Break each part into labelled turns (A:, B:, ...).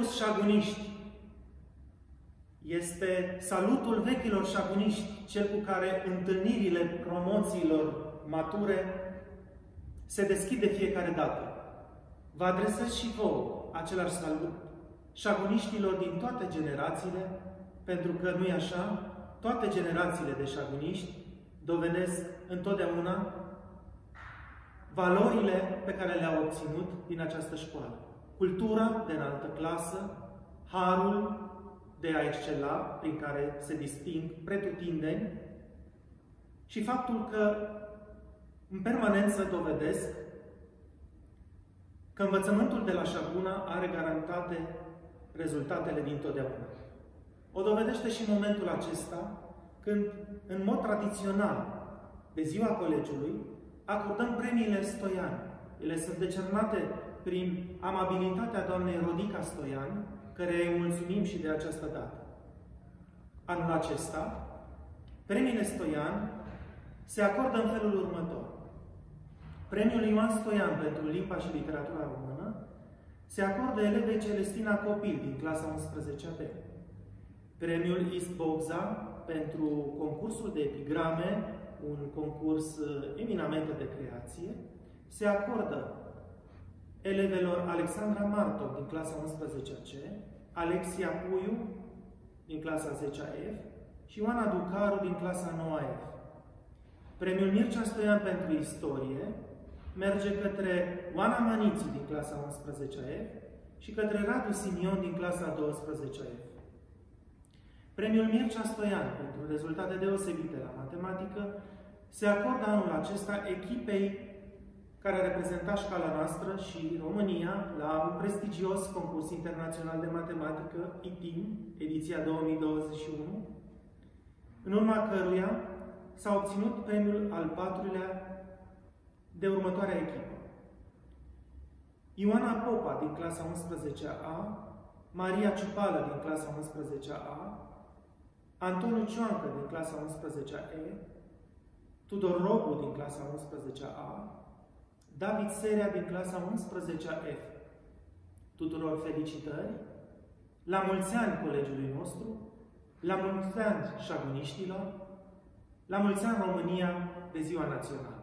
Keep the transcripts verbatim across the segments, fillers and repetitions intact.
A: mulți șaguniști. Este salutul vechilor șaguniști, cel cu care întâlnirile promoțiilor mature se deschid de fiecare dată. Vă adresez și vouă același salut, șaguniștilor din toate generațiile, pentru că, nu-i așa, toate generațiile de șaguniști dovedesc întotdeauna valorile pe care le-au obținut din această școală. Cultura de înaltă clasă, harul de a excela, prin care se disting pretutindeni, și faptul că în permanență dovedesc că învățământul de la Șaguna are garantate rezultatele dintotdeauna. O dovedește și momentul acesta, când, în mod tradițional, de ziua colegiului, acordăm premiile Stoian. Ele sunt decernate prin amabilitatea doamnei Rodica Stoian, căreia îi mulțumim și de această dată. Anul acesta, premiile Stoian se acordă în felul următor. Premiul Ioan Stoian pentru limba și literatura română se acordă elevei Celestina Copil din clasa unsprezecea B. Premiul East Bogza pentru concursul de epigrame, un concurs eminamente de creație, se acordă elevelor Alexandra Martor din clasa unsprezecea C, Alexia Puiu din clasa zecea F și Ioana Ducaru din clasa nouă F. Premiul Mircea Stoian pentru istorie merge către Oana Maniții din clasa unsprezecea F și către Radu Simion din clasa a douăsprezecea F. Premiul Mircea Stoian pentru rezultate deosebite la matematică se acordă anul acesta echipei care a reprezentat școala noastră și România la un prestigios concurs internațional de matematică, I T I M, ediția două mii douăzeci și unu, în urma căruia s-a obținut premiul al patrulea de următoarea echipă. Ioana Popa din clasa unsprezecea A, Maria Ciupală din clasa unsprezecea A, Antoniu Cioancă din clasa unsprezecea E, Tudor Robu din clasa unsprezecea A, David Serea din clasa unsprezecea F. Tuturor felicitări, la mulți ani colegiului nostru, la mulți ani șaguniștilor, la mulți ani România de Ziua Națională.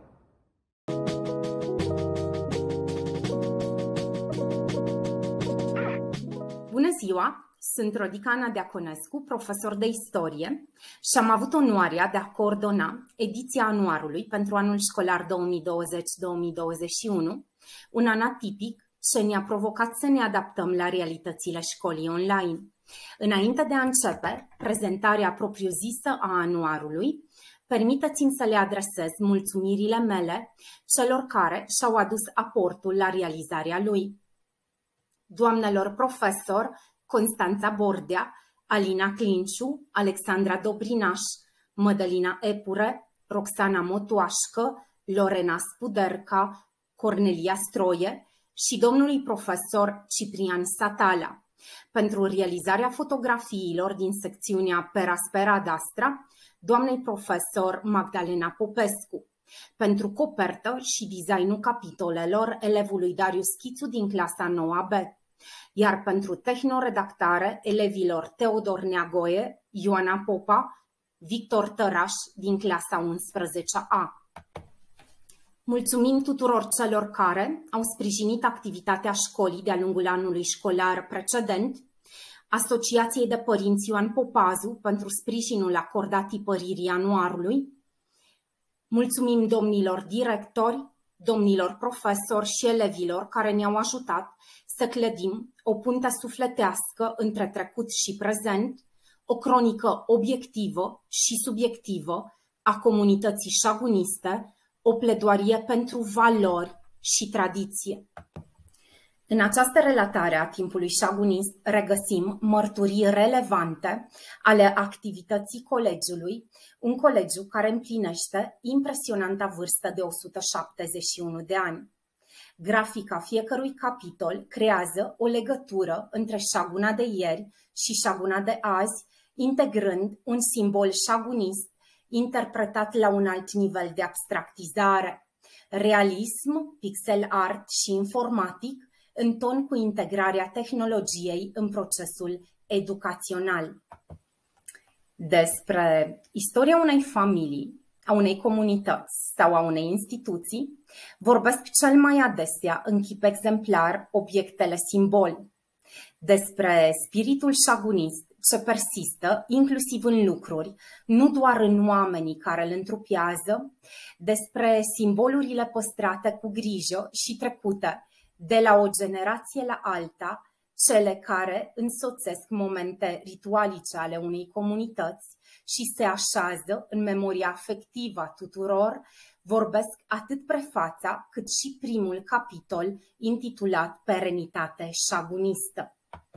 B: Bună ziua! Sunt Rodica Ana Deaconescu, profesor de istorie și am avut onoarea de a coordona ediția anuarului pentru anul școlar două mii douăzeci două mii douăzeci și unu, un an atipic ce ne-a provocat să ne adaptăm la realitățile școlii online. Înainte de a începe prezentarea propriu-zisă a anuarului, permiteți-mi să le adresez mulțumirile mele celor care și-au adus aportul la realizarea lui. Doamnelor profesor Constanța Bordea, Alina Clinciu, Alexandra Dobrinaș, Mădălina Epure, Roxana Motoașcă, Lorena Spuderca, Cornelia Stroie și domnului profesor Ciprian Satala, pentru realizarea fotografiilor din secțiunea Peraspera d'Astra, doamnei profesor Magdalena Popescu, pentru copertă și designul capitolelor elevului Darius Chițu din clasa nouă B, iar pentru tehnoredactare elevilor Teodor Neagoe, Ioana Popa, Victor Tăraș din clasa unsprezecea A. Mulțumim tuturor celor care au sprijinit activitatea școlii de-a lungul anului școlar precedent, Asociației de Părinți Ioan Popazu pentru sprijinul acordat tipăririi anuarului. Mulțumim domnilor directori, domnilor profesori și elevilor care ne-au ajutat să clădim o punte sufletească între trecut și prezent, o cronică obiectivă și subiectivă a comunității șaguniste, o pledoarie pentru valori și tradiție. În această relatare a timpului șagunist regăsim mărturii relevante ale activității colegiului, un colegiu care împlinește impresionanta vârstă de o sută șaptezeci și unu de ani. Grafica fiecărui capitol creează o legătură între șaguna de ieri și șaguna de azi, integrând un simbol șagunist interpretat la un alt nivel de abstractizare. Realism, pixel art și informatic în ton cu integrarea tehnologiei în procesul educațional. Despre istoria unei familii, a unei comunități sau a unei instituții vorbesc cel mai adesea în chip exemplar obiectele simbol. Despre spiritul șagunist ce persistă inclusiv în lucruri, nu doar în oamenii care îl întrupează, despre simbolurile păstrate cu grijă și trecute de la o generație la alta, cele care însoțesc momente ritualice ale unei comunități și se așează în memoria afectivă a tuturor, vorbesc atât prefața cât și primul capitol intitulat Perenitate șagunistă.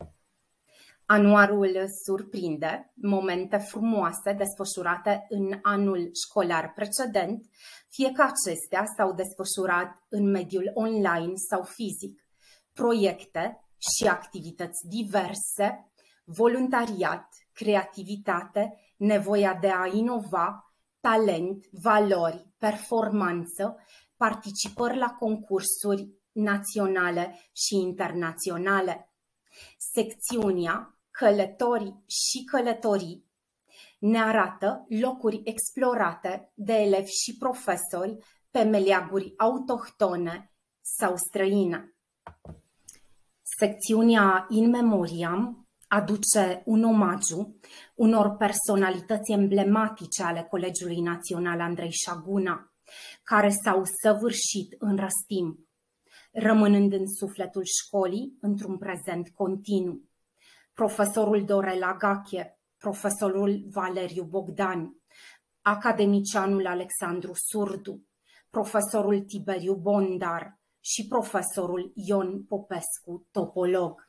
B: Anuarul surprinde momente frumoase desfășurate în anul școlar precedent, fie că acestea s-au desfășurat în mediul online sau fizic, proiecte și activități diverse, voluntariat, creativitate, nevoia de a inova, talent, valori, performanță, participări la concursuri naționale și internaționale. Secțiunea Călătorii și călătorii ne arată locuri explorate de elevi și profesori pe meleaguri autohtone sau străine. Secțiunea In Memoriam aduce un omagiu unor personalități emblematice ale Colegiului Național Andrei Șaguna, care s-au săvârșit în răstimp, rămânând în sufletul școlii într-un prezent continuu. Profesorul Dorel Agache, profesorul Valeriu Bogdan, academicianul Alexandru Surdu, profesorul Tiberiu Bondar și profesorul Ion Popescu, topolog.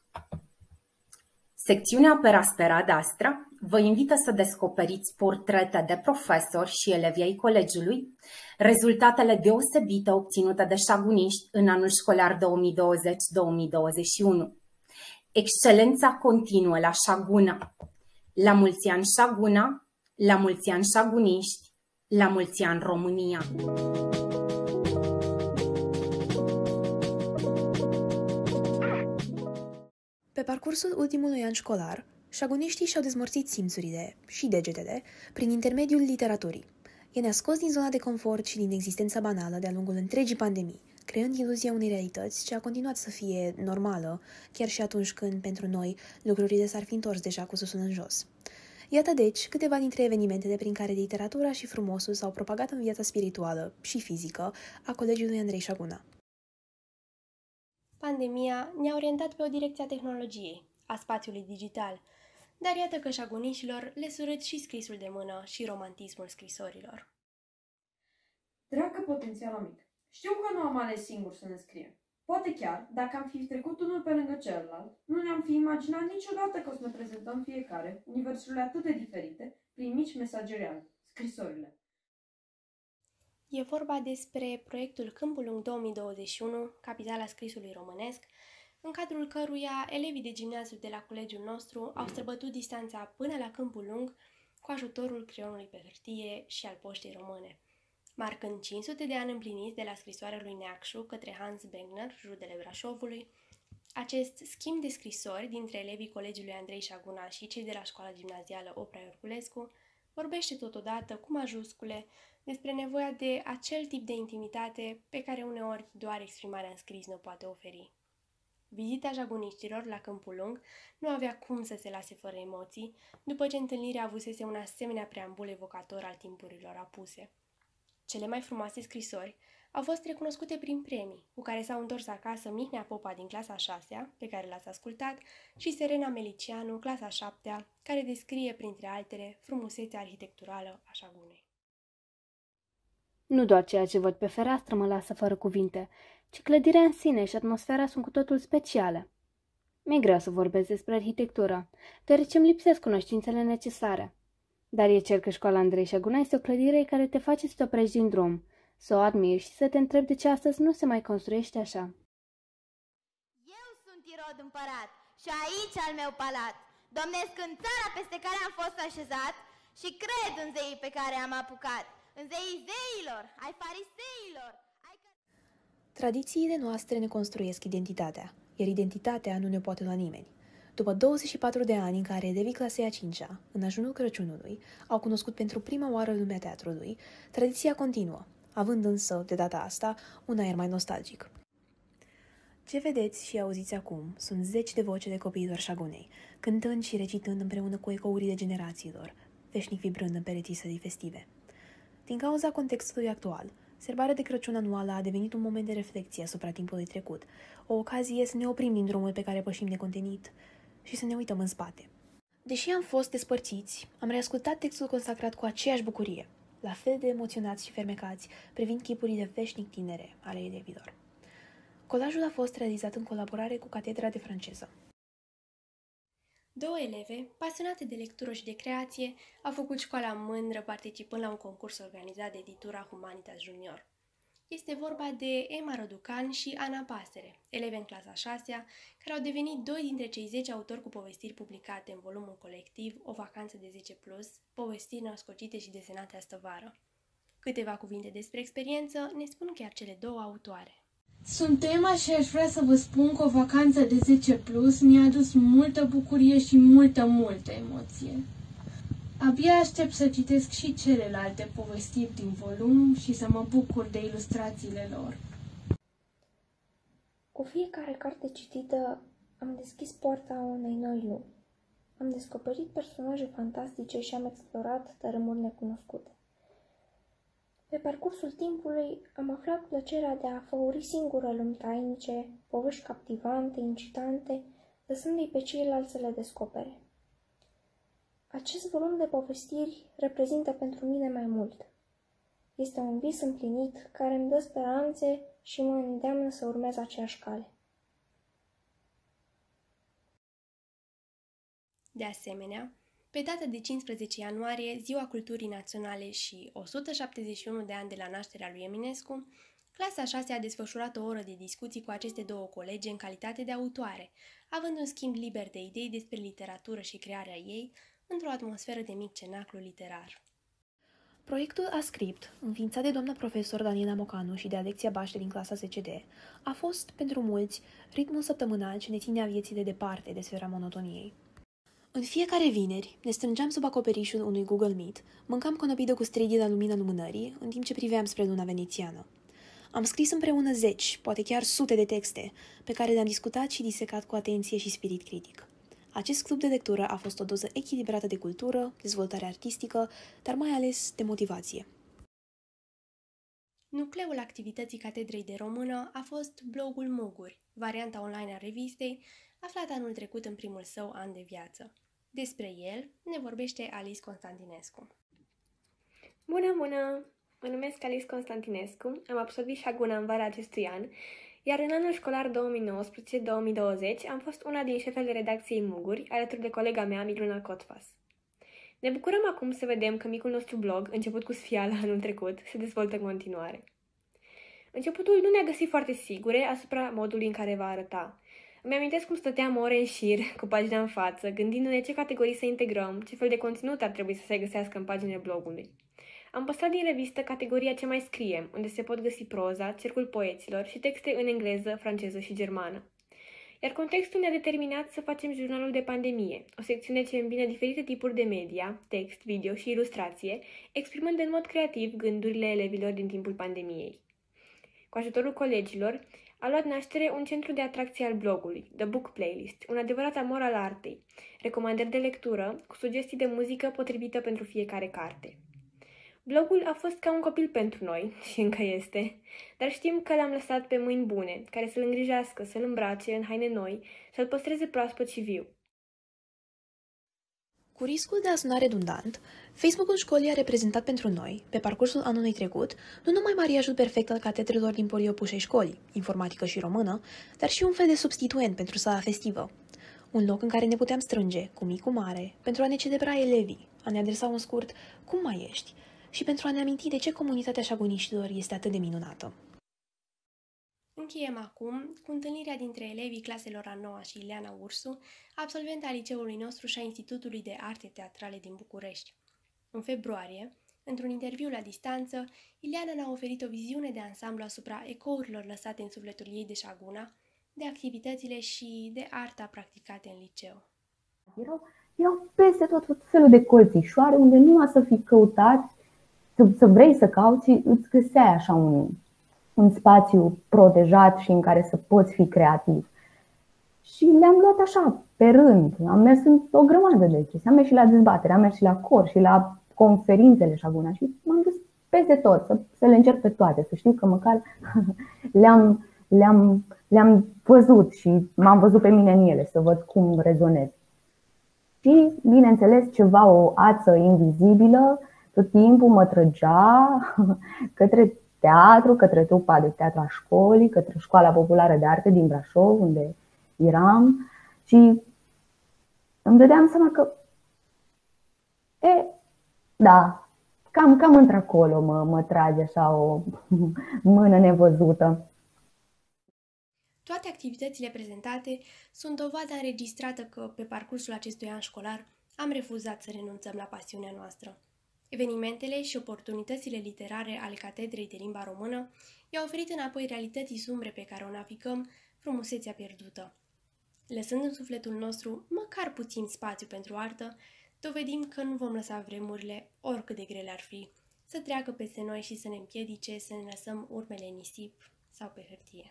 B: Secțiunea Peraspera d'Astra vă invită să descoperiți portrete de profesori și elevi ai colegiului, rezultatele deosebite obținute de șaguniști în anul școlar două mii douăzeci două mii douăzeci și unu. Excelența continuă la Șaguna. La mulți ani Șaguna, la mulți ani șaguniști, la mulți ani România!
C: Pe parcursul ultimului an școlar, șaguniștii și-au dezmorțit simțurile și degetele prin intermediul literaturii. Ea ne-a scos din zona de confort și din existența banală de-a lungul întregii pandemii, creând iluzia unei realități ce a continuat să fie normală, chiar și atunci când, pentru noi, lucrurile s-ar fi întors deja cu susul în jos. Iată deci câteva dintre evenimentele prin care literatura și frumosul s-au propagat în viața spirituală și fizică a Colegiului Andrei Șaguna.
D: Pandemia ne-a orientat pe o direcție a tehnologiei, a spațiului digital, dar iată că șagunișilor le surât și scrisul de mână și romantismul scrisorilor.
E: Dragă potențial amic, știu că nu am ales singur să ne scriem. Poate chiar, dacă am fi trecut unul pe lângă celălalt, nu ne-am fi imaginat niciodată că o să ne prezentăm fiecare, universurile atât de diferite, prin mici mesageri, scrisorile.
D: E vorba despre proiectul Câmpul Lung două mii douăzeci și unu, capitala scrisului românesc, în cadrul căruia elevii de gimnaziu de la colegiul nostru au străbătut distanța până la Câmpul Lung cu ajutorul creionului pe hârtie și al poștii române. Marcând cinci sute de ani împliniți de la scrisoarea lui Neacșu către Hans Bengner, rudele Brașovului, acest schimb de scrisori dintre elevii Colegiului Andrei Șaguna și cei de la școala gimnazială Oprea Iorculescu vorbește totodată cu majuscule despre nevoia de acel tip de intimitate pe care uneori doar exprimarea în scris ne poate oferi. Vizita șaguniștilor la Câmpul Lung nu avea cum să se lase fără emoții, după ce întâlnirea avusese un asemenea preambul evocator al timpurilor apuse. Cele mai frumoase scrisori au fost recunoscute prin premii, cu care s-au întors acasă Mihnea Popa din clasa a șasea, pe care l-ați ascultat, și Serena Melicianu, clasa a șaptea, care descrie, printre altele, frumusețea arhitecturală a Șagunei.
F: Nu doar ceea ce văd pe fereastră mă lasă fără cuvinte, ci clădirea în sine și atmosfera sunt cu totul speciale. Mi-e greu să vorbesc despre arhitectură, deoarece îmi lipsesc cunoștințele necesare. Dar e cer că școala Andrei Șaguna este o clădire care te face să te oprești din drum, să o admiri și să te întrebi de ce astăzi nu se mai construiește așa.
G: Eu sunt Irod împărat și aici al meu palat. Domnesc în țara peste care am fost așezat și cred în zeii pe care am apucat. În zeii zeilor, ai fariseilor, ai...
C: Tradițiile noastre ne construiesc identitatea. iar identitatea nu ne poate lua nimeni. După douăzeci și patru de ani în care elevii clasei a cincea, în ajunul Crăciunului, au cunoscut pentru prima oară lumea teatrului, tradiția continuă, având însă, de data asta, un aer mai nostalgic. Ce vedeți și auziți acum sunt zeci de voci de copiilor Șagunei, cântând și recitând împreună cu ecourile generațiilor, veșnic vibrând în pereții sălii festive. Din cauza contextului actual, sărbarea de Crăciun anuală a devenit un moment de reflexie asupra timpului trecut, o ocazie să ne oprim din drumul pe care pășim necontenit și să ne uităm în spate. Deși am fost despărțiți, am reascultat textul consacrat cu aceeași bucurie, la fel de emoționați și fermecați, privind chipurile veșnic tinere ale elevilor. Colajul a fost realizat în colaborare cu Catedra de Franceză.
D: Două eleve, pasionate de lectură și de creație, au făcut școala mândră participând la un concurs organizat de editura Humanitas Junior. Este vorba de Emma Răducan și Ana Pasăre, eleve în clasa a șasea, care au devenit doi dintre cei zece autori cu povestiri publicate în volumul colectiv O vacanță de zece plus, povestiri născocite și desenate astă vară. Câteva cuvinte despre experiență ne spun chiar cele două autoare.
H: Sunt Emma și aș vrea să vă spun că O vacanță de zece plus mi-a adus multă bucurie și multă, multă emoție. Abia aștept să citesc și celelalte povestiri din volum și să mă bucur de ilustrațiile lor.
I: Cu fiecare carte citită am deschis poarta unei noi lumi. Am descoperit personaje fantastice și am explorat tărâmuri necunoscute. Pe parcursul timpului am aflat plăcerea de a făuri singură lumi tainice, povești captivante, incitante, lăsându-i pe ceilalți să le descopere. Acest volum de povestiri reprezintă pentru mine mai mult. Este un vis împlinit care îmi dă speranțe și mă îndeamnă să urmez aceeași cale.
D: De asemenea, pe data de cincisprezece ianuarie, Ziua Culturii Naționale și o sută șaptezeci și unu de ani de la nașterea lui Eminescu, clasa a șasea a desfășurat o oră de discuții cu aceste două colege în calitate de autoare, având un schimb liber de idei despre literatură și crearea ei, într-o atmosferă de mic cenaclu literar.
C: Proiectul Ascript, înființat de doamna profesor Daniela Mocanu și de Alexia Baște din clasa zece D, a fost, pentru mulți, ritmul săptămânal ce ne ținea vieții de departe de sfera monotoniei. În fiecare vineri ne strângeam sub acoperișul unui Google Meet, mâncam conopidă cu stridii la lumina lumânării, în timp ce priveam spre luna venețiană. Am scris împreună zeci, poate chiar sute de texte, pe care le-am discutat și disecat cu atenție și spirit critic. Acest club de lectură a fost o doză echilibrată de cultură, dezvoltare artistică, dar mai ales de motivație.
D: Nucleul activității Catedrei de Română a fost blogul Muguri, varianta online a revistei, aflat anul trecut în primul său an de viață. Despre el ne vorbește Alice Constantinescu.
J: Bună, bună! Mă numesc Alice Constantinescu, am absolvit Șaguna în vara acestui an, iar în anul școlar două mii nouăsprezece două mii douăzeci am fost una din șefele redacției Muguri, alături de colega mea, Miluna Cotfas. Ne bucurăm acum să vedem că micul nostru blog, început cu sfială anul trecut, se dezvoltă în continuare. Începutul nu ne-a găsit foarte sigure asupra modului în care va arăta. Îmi amintesc cum stăteam ore în șir, cu pagina în față, gândindu-ne ce categorii să integrăm, ce fel de conținut ar trebui să se găsească în paginile blogului. Am păstrat din revistă categoria Ce mai scriem, unde se pot găsi proza, cercul poeților și texte în engleză, franceză și germană. Iar contextul ne-a determinat să facem jurnalul de pandemie, o secțiune ce îmbină diferite tipuri de media, text, video și ilustrație, exprimând în mod creativ gândurile elevilor din timpul pandemiei. Cu ajutorul colegilor, a luat naștere un centru de atracție al blogului, The Book Playlist, un adevărat amor al artei, recomandări de lectură cu sugestii de muzică potrivită pentru fiecare carte. Blogul a fost ca un copil pentru noi, și încă este, dar știm că l-am lăsat pe mâini bune, care să-l îngrijească, să-l îmbrace în haine noi, să-l păstreze proaspăt și viu.
C: Cu riscul de a suna redundant, Facebook-ul școlii a reprezentat pentru noi, pe parcursul anului trecut, nu numai mariajul perfect al catedrelor din Poliopușei școlii, informatică și română, dar și un fel de substituent pentru sala festivă. Un loc în care ne puteam strânge, cu mic cu mare, pentru a ne celebra elevii, a ne adresa un scurt "Cum mai ești?" și pentru a ne aminti de ce comunitatea șaguniștilor este atât de minunată.
D: Încheiem acum cu întâlnirea dintre elevii claselor a noua și Ileana Ursu, absolventa liceului nostru și a Institutului de Arte Teatrale din București. În februarie, într-un interviu la distanță, Ileana ne-a oferit o viziune de ansamblu asupra ecourilor lăsate în sufletul ei de Șaguna, de activitățile și de arta practicate în liceu.
K: Erau, erau peste tot, tot felul de colțișoare unde numai să fi căutat, să, să vrei să cauți, îți găseai așa un, un spațiu protejat și în care să poți fi creativ. Și le-am luat așa, pe rând. Am mers în o grămadă de chestii. Am mers și la dezbatere, am mers și la cor și la conferințele Shaguna și m-am dus peste tot, să, să le încerc pe toate, să știu că măcar le-am, le-am, le-am văzut și m-am văzut pe mine în ele, să văd cum rezonez. Și, bineînțeles, ceva, o ață invizibilă, tot timpul mă trăgea către teatru, către trupa de teatru a școlii, către Școala Populară de Arte din Brașov, unde eram, și îmi dădeam seama că, e, da, cam, cam într-acolo mă, mă trage așa o mână nevăzută.
D: Toate activitățile prezentate sunt dovada înregistrată că, pe parcursul acestui an școlar, am refuzat să renunțăm la pasiunea noastră. Evenimentele și oportunitățile literare ale Catedrei de Limba Română i-au oferit înapoi realității sumbre pe care o navigăm, frumusețea pierdută. Lăsând în sufletul nostru măcar puțin spațiu pentru artă, dovedim că nu vom lăsa vremurile, oricât de grele ar fi, să treacă peste noi și să ne împiedice să ne lăsăm urmele în nisip sau pe hârtie.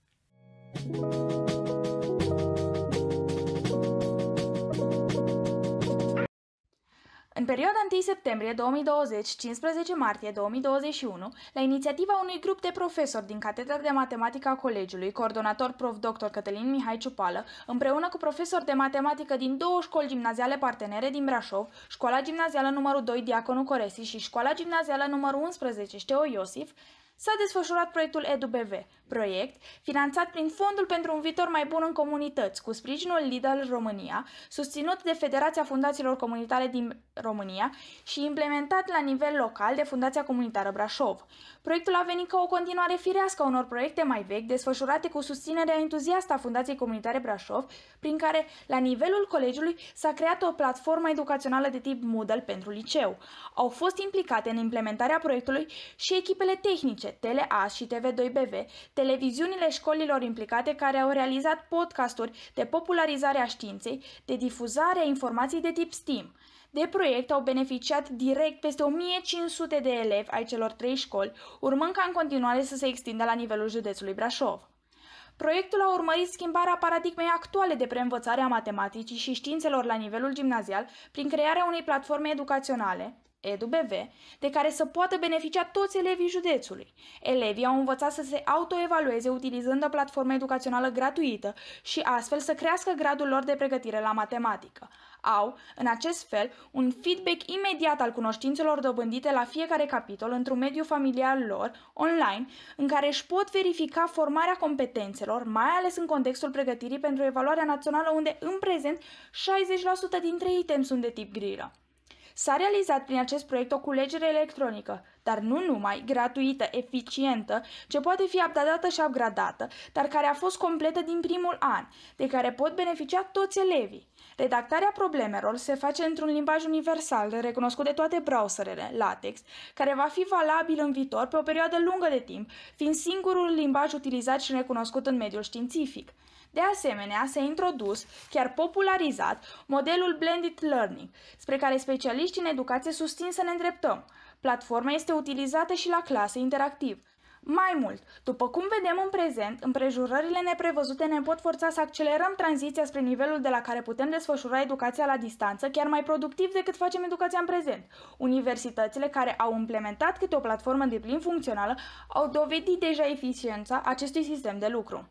L: În perioada întâi septembrie două mii douăzeci - cincisprezece martie două mii douăzeci și unu, la inițiativa unui grup de profesori din Catedra de Matematică a Colegiului, coordonator prof doctor Cătălin Mihai Ciupală, împreună cu profesori de matematică din două școli gimnaziale partenere din Brașov, Școala Gimnazială numărul doi Diaconu Coresi și Școala Gimnazială numărul unsprezece Șteo Iosif, s-a desfășurat proiectul EduBV, proiect finanțat prin Fondul pentru un viitor mai bun în comunități, cu sprijinul Lidl România, susținut de Federația Fundațiilor Comunitare din România și implementat la nivel local de Fundația Comunitară Brașov. Proiectul a venit ca o continuare firească a unor proiecte mai vechi, desfășurate cu susținerea entuziastă a Fundației Comunitare Brașov, prin care, la nivelul colegiului, s-a creat o platformă educațională de tip Moodle pentru liceu. Au fost implicate în implementarea proiectului și echipele tehnice TeleAS și T V doi B V, televiziunile școlilor implicate care au realizat podcasturi de popularizare a științei, de difuzare a informației de tip STEAM. De proiect au beneficiat direct peste o mie cinci sute de elevi ai celor trei școli, urmând ca în continuare să se extindă la nivelul județului Brașov. Proiectul a urmărit schimbarea paradigmei actuale de preînvățare a matematicii și științelor la nivelul gimnazial prin crearea unei platforme educaționale, EduBV, de care să poată beneficia toți elevii județului. Elevii au învățat să se autoevalueze utilizând o platformă educațională gratuită și astfel să crească gradul lor de pregătire la matematică. Au, în acest fel, un feedback imediat al cunoștințelor dobândite la fiecare capitol într-un mediu familial lor, online, în care își pot verifica formarea competențelor, mai ales în contextul pregătirii pentru evaluarea națională, unde, în prezent, șaizeci la sută dintre itemi sunt de tip grilă. S-a realizat prin acest proiect o culegere electronică, dar nu numai, gratuită, eficientă, ce poate fi updatată și upgradată, dar care a fost completă din primul an, de care pot beneficia toți elevii. Redactarea problemelor se face într-un limbaj universal, recunoscut de toate browserele, LaTeX, care va fi valabil în viitor pe o perioadă lungă de timp, fiind singurul limbaj utilizat și recunoscut în mediul științific. De asemenea, s-a introdus, chiar popularizat, modelul Blended Learning, spre care specialiștii în educație susțin să ne îndreptăm. Platforma este utilizată și la clase interactiv. Mai mult, după cum vedem în prezent, împrejurările neprevăzute ne pot forța să accelerăm tranziția spre nivelul de la care putem desfășura educația la distanță, chiar mai productiv decât facem educația în prezent. Universitățile care au implementat câte o platformă de plin funcțională au dovedit deja eficiența acestui sistem de lucru.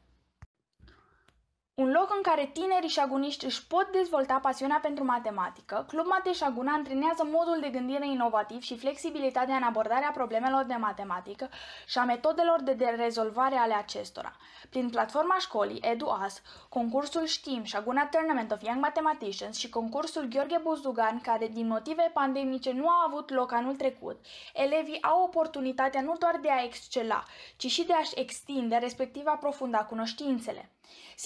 L: Un loc în care tinerii șaguniști își pot dezvolta pasiunea pentru matematică, Club Mate Șaguna antrenează modul de gândire inovativ și flexibilitatea în abordarea problemelor de matematică și a metodelor de, de rezolvare ale acestora. Prin platforma școlii EduAS, concursul STEAM Șaguna Tournament of Young Mathematicians și concursul Gheorghe Buzdugan, care din motive pandemice nu a avut loc anul trecut, elevii au oportunitatea nu doar de a excela, ci și de a-și extinde, respectiv aprofunda cunoștințele. Singura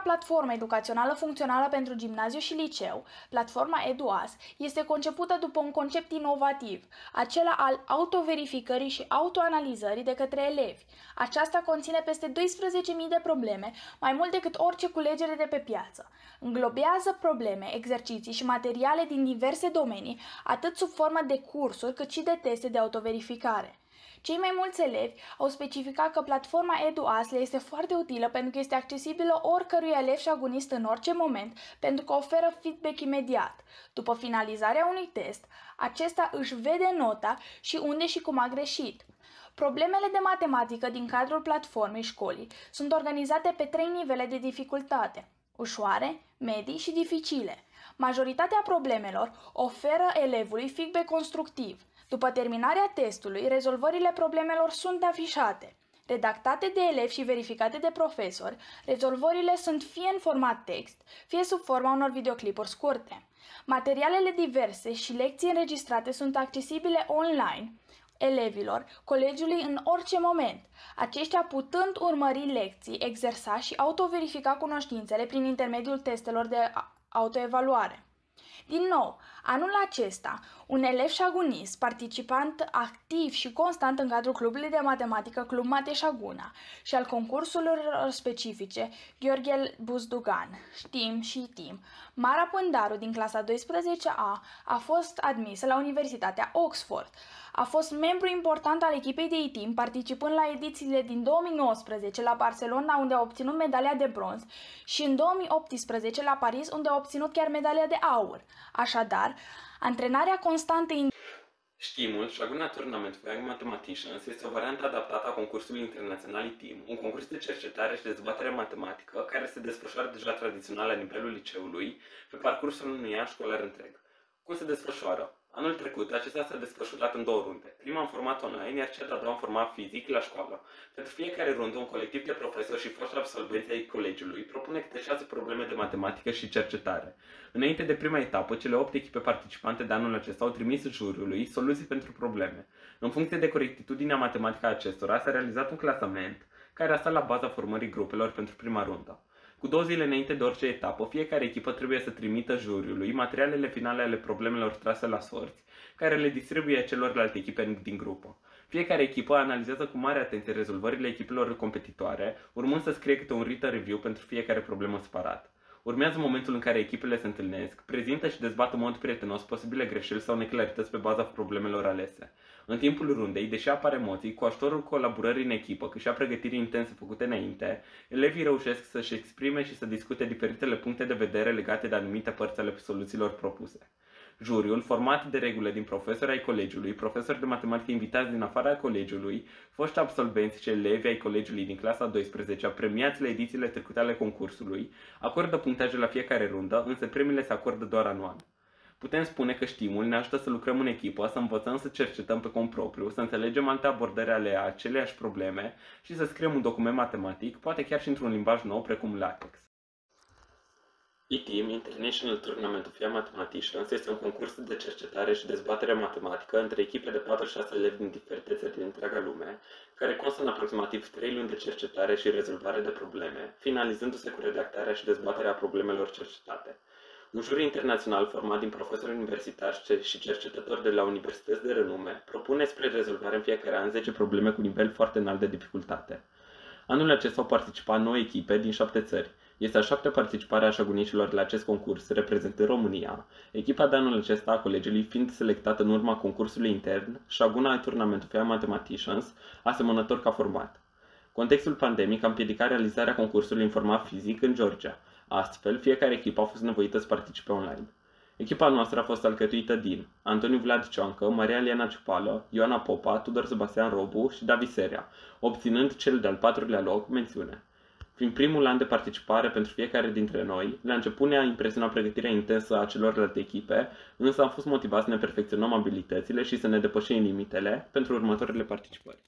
L: platformă educațională funcțională pentru gimnaziu și liceu, platforma EduAS este concepută după un concept inovativ, acela al autoverificării și autoanalizării de către elevi. Aceasta conține peste doisprezece mii de probleme, mai mult decât orice culegere de pe piață. Înglobează probleme, exerciții și materiale din diverse domenii, atât sub formă de cursuri, cât și de teste de autoverificare. Cei mai mulți elevi au specificat că platforma EduAS le este foarte utilă pentru că este accesibilă oricărui elev șagunist în orice moment, pentru că oferă feedback imediat. După finalizarea unui test, acesta își vede nota și unde și cum a greșit. Problemele de matematică din cadrul platformei școlii sunt organizate pe trei nivele de dificultate: ușoare, medii și dificile. Majoritatea problemelor oferă elevului feedback constructiv. După terminarea testului, rezolvările problemelor sunt afișate. Redactate de elevi și verificate de profesori, rezolvările sunt fie în format text, fie sub forma unor videoclipuri scurte. Materialele diverse și lecții înregistrate sunt accesibile online elevilor colegiului în orice moment, aceștia putând urmări lecții, exersa și autoverifica cunoștințele prin intermediul testelor de autoevaluare. Din nou, anul acesta, un elev șagunist, participant activ și constant în cadrul clubului de matematică Club Mate Șaguna și al concursurilor specifice Gheorghe Buzdugan, Știm și Tim, Mara Pândaru din clasa a douăsprezecea A a fost admisă la Universitatea Oxford. A fost membru important al echipei de I-Team, participând la edițiile din două mii nouăsprezece la Barcelona, unde a obținut medalia de bronz, și în două mii optsprezece la Paris, unde a obținut chiar medalia de aur. Așadar, antrenarea constantă in...
M: Știmul, Șaguna Tournament for Young Mathematicians, este o variantă adaptată a concursului internațional I-Team, un concurs de cercetare și dezbatere matematică care se desfășoară deja tradițional la nivelul liceului, pe parcursul unui an școlar întreg. Cum se desfășoară? Anul trecut, acesta s-a desfășurat în două runde. Prima în format online, iar cea de-a doua în format fizic la școală. Pentru fiecare rundă, un colectiv de profesori și foști absolvenți ai colegiului propune câte șase probleme de matematică și cercetare. Înainte de prima etapă, cele opt echipe participante de anul acesta au trimis juriului soluții pentru probleme. În funcție de corectitudinea matematică a acestora, s-a realizat un clasament care a stat la baza formării grupelor pentru prima rundă. Cu două zile înainte de orice etapă, fiecare echipă trebuie să trimită juriului materialele finale ale problemelor trase la sorți, care le distribuie celorlalte echipe din grupă. Fiecare echipă analizează cu mare atenție rezolvările echipelor competitoare, urmând să scrie câte un written review pentru fiecare problemă separat. Urmează momentul în care echipele se întâlnesc, prezintă și dezbat în mod prietenos posibile greșeli sau neclarități pe baza problemelor alese. În timpul rundei, deși apar emoții, cu ajutorul colaborării în echipă, cât și a pregătirii intense făcute înainte, elevii reușesc să-și exprime și să discute diferitele puncte de vedere legate de anumite părți ale soluțiilor propuse. Juriul, format de regulă din profesori ai colegiului, profesori de matematică invitați din afara colegiului, foști absolvenți și elevi ai colegiului din clasa a douăsprezecea, premiați la edițiile trecute ale concursului, acordă punctaje la fiecare rundă, însă premiile se acordă doar anual. Putem spune că știmul ne ajută să lucrăm în echipă, să învățăm să cercetăm pe cont propriu, să înțelegem alte abordări ale aceleiași probleme și să scriem un document matematic, poate chiar și într-un limbaj nou precum LaTeX. I-Team, International Tournament of Young Mathematicians, este un concurs de cercetare și dezbatere matematică între echipe de patru șase elevi din diferite țări din întreaga lume, care constă în aproximativ trei luni de cercetare și rezolvare de probleme, finalizându-se cu redactarea și dezbaterea problemelor cercetate. Un juriu internațional format din profesori universitari și cercetători de la universități de renume propune spre rezolvare în fiecare an zece probleme cu nivel foarte înalt de dificultate. Anul acesta au participat nouă echipe din șapte țări. Este a șaptea participare a șagunicilor la acest concurs, reprezentând România, echipa de anul acesta a colegiului fiind selectată în urma concursului intern Șaguna Tournament of Young Mathematicians, asemănător ca format. Contextul pandemic a împiedicat realizarea concursului în format fizic în Georgia. Astfel, fiecare echipă a fost nevoită să participe online. Echipa noastră a fost alcătuită din Antoniu Vlad Cioancă, Maria Liana Ciupală, Ioana Popa, Tudor Sebastian Robu și Davi Serea, obținând cel de-al patrulea loc mențiune. Prin primul an de participare pentru fiecare dintre noi, la început ne-a impresionat pregătirea intensă a celorlalte echipe, însă am fost motivați să ne perfecționăm abilitățile și să ne depășim limitele pentru următoarele participări.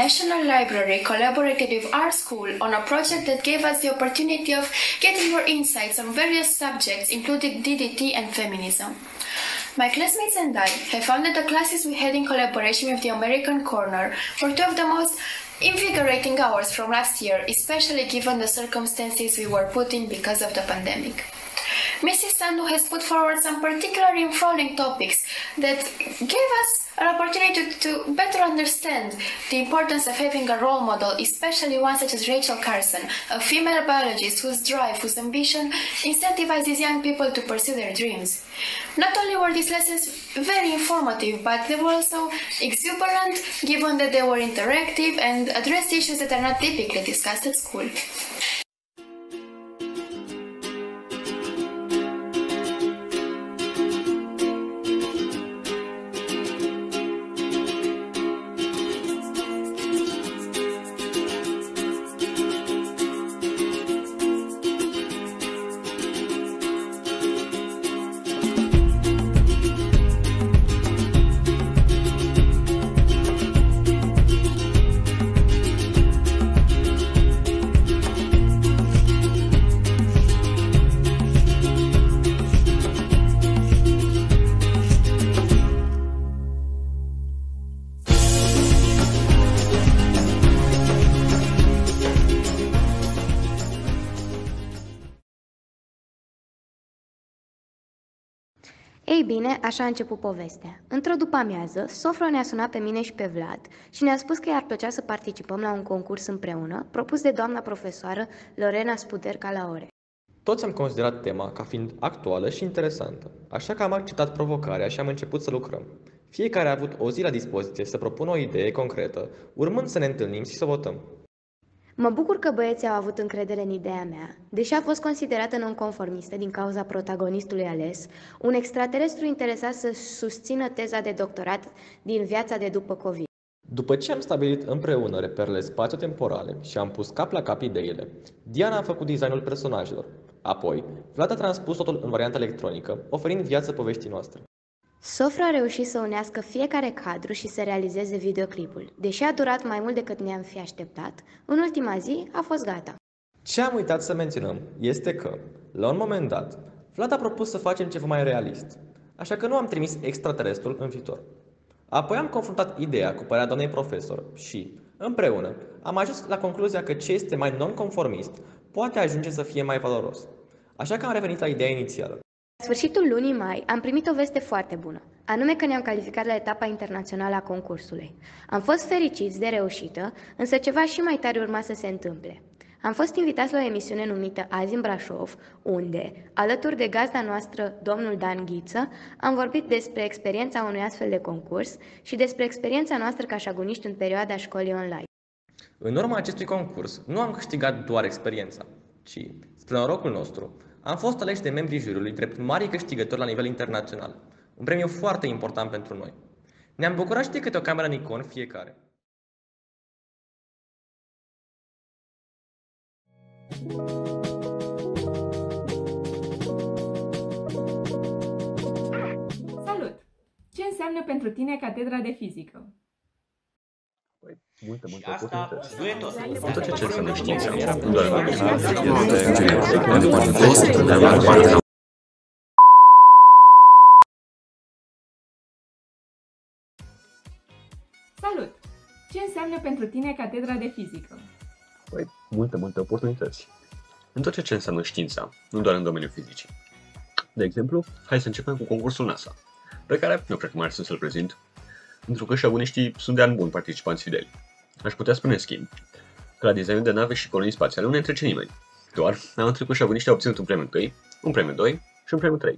N: National Library collaborated with our school on a project that gave us the opportunity of getting more insights on various subjects, including D D T and feminism. My classmates and I have found that the classes we had in collaboration with the American Corner were two of the most invigorating hours from last year, especially given the circumstances we were put in because of the pandemic. Missus Sandu has put forward some particularly enthralling topics that gave us an opportunity to, to better understand the importance of having a role model, especially one such as Rachel Carson, a female biologist whose drive, whose ambition incentivizes young people to pursue their dreams. Not only were these lessons very informative, but they were also exuberant, given that they were interactive and addressed issues that are not typically discussed at school.
O: Ei bine, așa a început povestea. Într-o după-amiază, Sofra ne-a sunat pe mine și pe Vlad și ne-a spus că i-ar plăcea să participăm la un concurs împreună, propus de doamna profesoară Lorena Spuder Calaore.
P: Toți am considerat tema ca fiind actuală și interesantă, așa că am acceptat provocarea și am început să lucrăm. Fiecare a avut o zi la dispoziție să propună o idee concretă, urmând să ne întâlnim și să votăm.
O: Mă bucur că băieții au avut încredere în ideea mea, deși a fost considerată nonconformistă din cauza protagonistului ales, un extraterestru interesat să susțină teza de doctorat din viața de după COVID.
P: După ce am stabilit împreună reperele spațio-temporale și am pus cap la cap ideile, Diana a făcut designul personajelor. Apoi, Vlad a transpus totul în varianta electronică, oferind viață poveștii noastre.
O: Sofra a reușit să unească fiecare cadru și să realizeze videoclipul. Deși a durat mai mult decât ne-am fi așteptat, în ultima zi a fost gata.
P: Ce am uitat să menționăm este că, la un moment dat, Vlad a propus să facem ceva mai realist, așa că nu am trimis extraterestrul în viitor. Apoi am confruntat ideea cu părerea doamnei profesor și, împreună, am ajuns la concluzia că ce este mai non-conformist poate ajunge să fie mai valoros. Așa că am revenit la ideea inițială.
O: La sfârșitul lunii mai am primit o veste foarte bună, anume că ne-am calificat la etapa internațională a concursului. Am fost fericiți de reușită, însă ceva și mai tare urma să se întâmple. Am fost invitați la o emisiune numită Azi în Brașov, unde, alături de gazda noastră, domnul Dan Ghiță, am vorbit despre experiența unui astfel de concurs și despre experiența noastră ca șaguniști în perioada școlii online.
P: În urma acestui concurs, nu am câștigat doar experiența, ci, spre norocul nostru, am fost aleși de membrii juriului drept mari câștigători la nivel internațional, un premiu foarte important pentru noi. Ne-am bucurat și de câte o cameră Nikon fiecare.
Q: Salut! Ce înseamnă pentru tine catedra de fizică?
R: Multă, multă oportunități. Nu e tot.
S: Tot ceea ce înseamnă știința, nu doar
Q: Salut! Ce înseamnă pentru tine catedra de fizică?
R: Păi, multe, multe oportunități.
S: În tot ceea ce înseamnă știința, nu doar în domeniul fizicii. De exemplu, hai să începem cu concursul NASA, pe care nu cred că mai are sens să-l prezint, pentru că șaguniștii sunt de ani buni participanți fideli. Aș putea spune, în schimb, că la designul de nave și colonii spațiale nu ne întrece nimeni. Doar, anul trecut șaguniștii au obținut un premiu unu, un premiu doi și un premiu trei.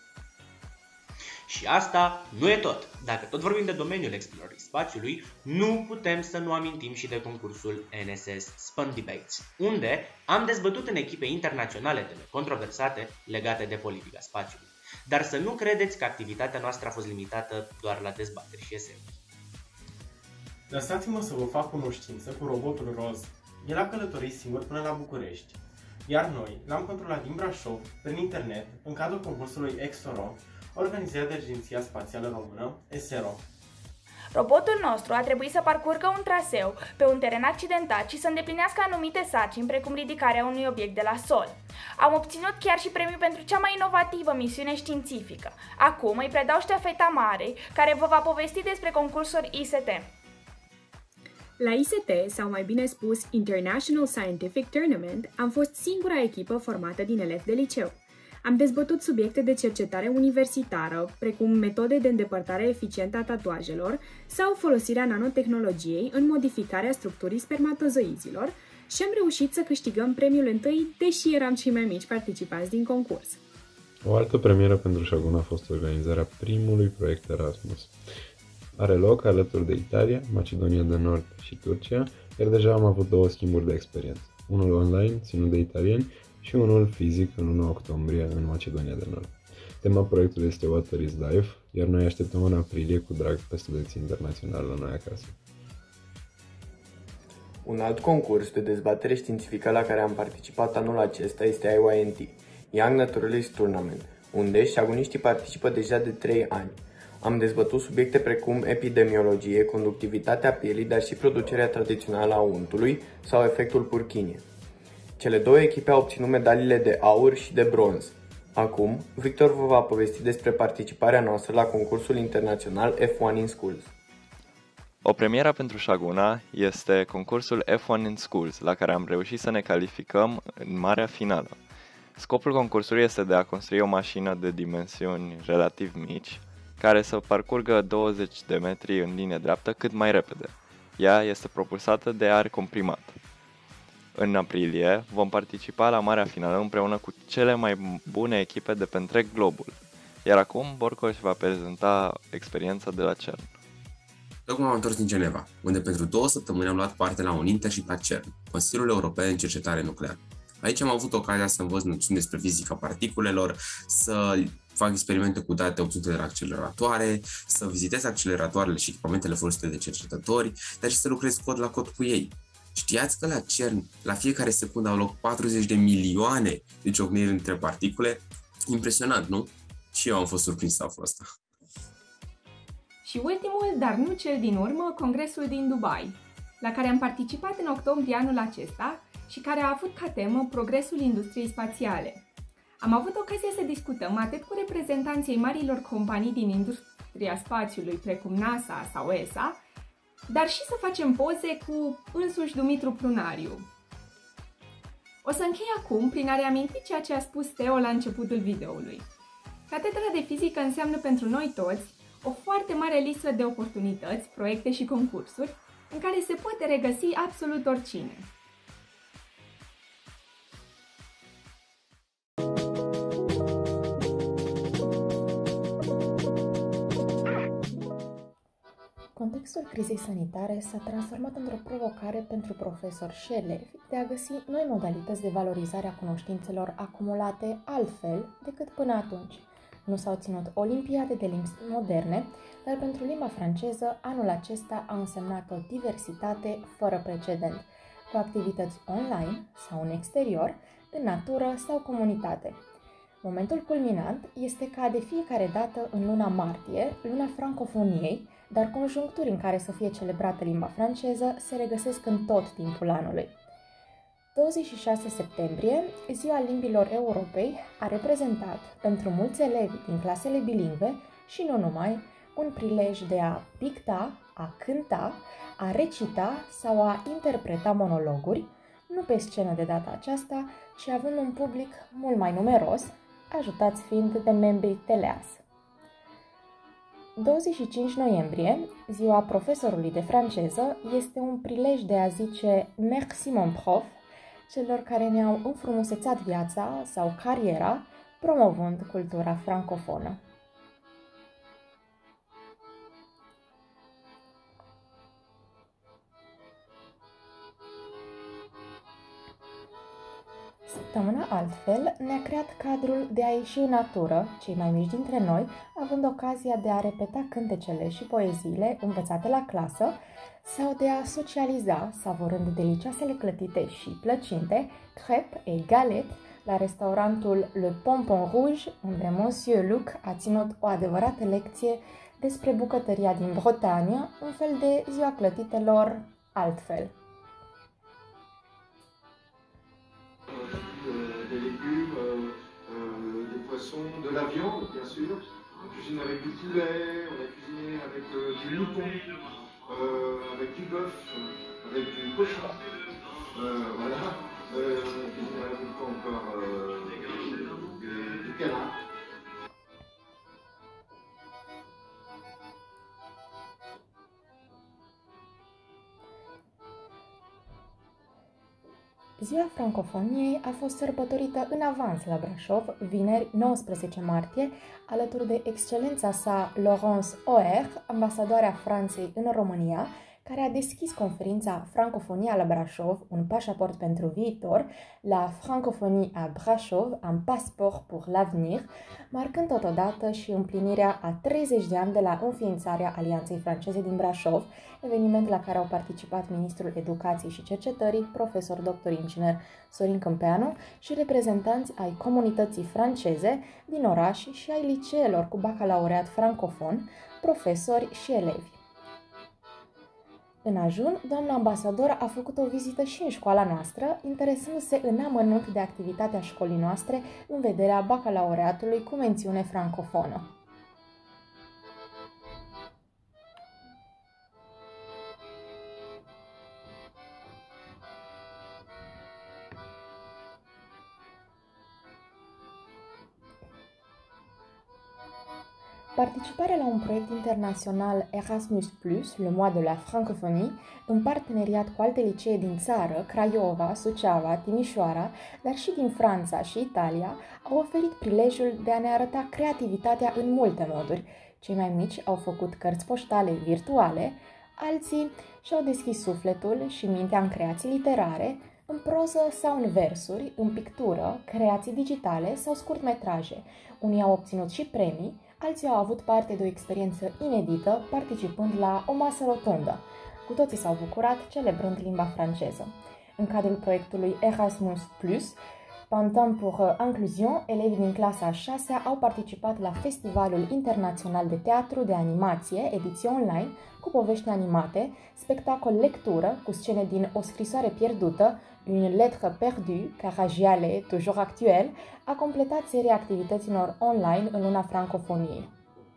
T: Și asta nu e tot. Dacă tot vorbim de domeniul explorării spațiului, nu putem să nu amintim și de concursul N S S Spun Debates, unde am dezbătut în echipe internaționale teme controversate legate de politica spațiului. Dar să nu credeți că activitatea noastră a fost limitată doar la dezbateri și eseuri.
A: Lăsați-mă să vă fac cunoștință cu robotul roz. El a călătorit singur până la București, iar noi l-am controlat din Brașov, prin internet, în cadrul concursului EXORO, organizat de Agenția Spațială Română, ESERO.
L: Robotul nostru a trebuit să parcurgă un traseu pe un teren accidentat și să îndeplinească anumite sarcini, precum ridicarea unui obiect de la sol. Am obținut chiar și premiul pentru cea mai inovativă misiune științifică. Acum îi predau ștafeta Marei, care vă va povesti despre concursul I S T.
U: La I S T, sau mai bine spus International Scientific Tournament, am fost singura echipă formată din elevi de liceu. Am dezbătut subiecte de cercetare universitară, precum metode de îndepărtare eficientă a tatuajelor sau folosirea nanotehnologiei în modificarea structurii spermatozoizilor și am reușit să câștigăm premiul întâi, deși eram cei mai mici participanți din concurs.
V: O altă premieră pentru Șagun a fost organizarea primului proiect Erasmus. Are loc alături de Italia, Macedonia de Nord și Turcia, iar deja am avut două schimburi de experiență, unul online, ținut de italieni, și unul fizic în luna octombrie în Macedonia de Nord. Tema proiectului este Water is Life, iar noi așteptăm în aprilie cu drag pe studenții internaționali la noi acasă.
W: Un alt concurs de dezbatere științifică la care am participat anul acesta este I Y N T, Young Naturalist Tournament, unde șaguniștii participă deja de trei ani. Am dezbătut subiecte precum epidemiologie, conductivitatea pielii, dar și producerea tradițională a untului sau efectul purchinie. Cele două echipe au obținut medaliile de aur și de bronz. Acum, Victor vă va povesti despre participarea noastră la concursul internațional F unu in Schools.
X: O premieră pentru Șaguna este concursul F unu in Schools, la care am reușit să ne calificăm în marea finală. Scopul concursului este de a construi o mașină de dimensiuni relativ mici, care să parcurgă douăzeci de metri în linie dreaptă cât mai repede. Ea este propulsată de aer comprimat. În aprilie vom participa la marea finală împreună cu cele mai bune echipe de pe întreg globul. Iar acum Borco își va prezenta experiența de la CERN.
Y: Tocmai am întors din Geneva, unde pentru două săptămâni am luat parte la un internship la CERN, Consiliul European în Cercetare Nucleară. Aici am avut ocazia să învăț noțiuni despre fizica particulelor, să fac experimente cu date obținute de la acceleratoare, să vizitez acceleratoarele și echipamentele folosite de cercetători, dar și să lucrez cod la cod cu ei. Știați că la CERN, la fiecare secundă au loc patruzeci de milioane de ciocniri între particule? Impresionant, nu? Și eu am fost surprins să aflu asta.
Q: Și ultimul, dar nu cel din urmă, congresul din Dubai, la care am participat în octombrie anul acesta și care a avut ca temă progresul industriei spațiale. Am avut ocazia să discutăm atât cu reprezentanții marilor companii din industria spațiului, precum NASA sau E S A, dar și să facem poze cu însuși Dumitru Prunariu. O să închei acum prin a reaminti ceea ce a spus Teo la începutul videoului. Catedra de fizică înseamnă pentru noi toți o foarte mare listă de oportunități, proiecte și concursuri în care se poate regăsi absolut oricine.
Z: Contextul crizei sanitare s-a transformat într-o provocare pentru profesori și elevi de a găsi noi modalități de valorizare a cunoștințelor acumulate altfel decât până atunci. Nu s-au ținut olimpiade de limbi moderne, dar pentru limba franceză anul acesta a însemnat o diversitate fără precedent, cu activități online sau în exterior, în natură sau comunitate. Momentul culminant este ca de fiecare dată în luna martie, luna francofoniei, dar conjuncturi în care să fie celebrată limba franceză se regăsesc în tot timpul anului. douăzeci și șase septembrie, Ziua Limbilor Europei, a reprezentat pentru mulți elevi din clasele bilingve și nu numai, un prilej de a picta, a cânta, a recita sau a interpreta monologuri, nu pe scenă de data aceasta, ci având un public mult mai numeros, ajutați fiind de membrii Teleas. douăzeci și cinci noiembrie, ziua profesorului de franceză, este un prilej de a zice Merci mon prof celor care ne-au înfrumusețat viața sau cariera, promovând cultura francofonă. Săptămâna altfel ne-a creat cadrul de a ieși în natură, cei mai mici dintre noi, având ocazia de a repeta cântecele și poeziile învățate la clasă sau de a socializa, savurând delicioasele clătite și plăcinte, crêpes et galettes la restaurantul Le Pompon Rouge, unde Monsieur Luc a ținut o adevărată lecție despre bucătăria din Bretagne, un fel de ziua clătitelor altfel.
B: Des légumes, des poissons, de la viande, bien sûr. On cuisine avec du poulet, on a cuisiné avec du mouton, avec du bœuf, avec du cochon. Voilà. On a cuisiné avec encore du canard.
Z: Ziua Francofoniei a fost sărbătorită în avans la Brașov, vineri nouăsprezece martie, alături de excelența sa Laurence Oer, ambasadoarea Franței în România, care a deschis conferința Francofonia la Brașov, un pașaport pentru viitor, la Francophonie à Brașov, un passeport pour l'avenir, marcând totodată și împlinirea a treizeci de ani de la înființarea Alianței Franceze din Brașov, eveniment la care au participat ministrul Educației și Cercetării, profesor doctor inginer Sorin Câmpeanu și reprezentanți ai comunității franceze din oraș și ai liceelor cu bacalaureat francofon, profesori și elevi. În ajun, doamna ambasador a făcut o vizită și în școala noastră, interesându-se în amănunt de activitatea școlii noastre în vederea bacalaureatului cu mențiune francofonă. Participarea la un proiect internațional Erasmus plus, le mois de la francophonie, în parteneriat cu alte licee din țară, Craiova, Suceava, Timișoara, dar și din Franța și Italia, au oferit prilejul de a ne arăta creativitatea în multe moduri. Cei mai mici au făcut cărți poștale virtuale, alții și-au deschis sufletul și mintea în creații literare, în proză sau în versuri, în pictură, creații digitale sau scurtmetraje. Unii au obținut și premii, alții au avut parte de o experiență inedită, participând la o masă rotundă. Cu toții s-au bucurat, celebrând limba franceză. În cadrul proiectului Erasmus plus, Pantin pour Inclusion, elevii din clasa a șasea au participat la Festivalul Internațional de Teatru de Animație, ediție online, cu povești animate, spectacol lectură cu scene din O scrisoare pierdută, Une lettre perdue, Caragiale, toujours actuel, a completat seria activităților online în luna francofoniei.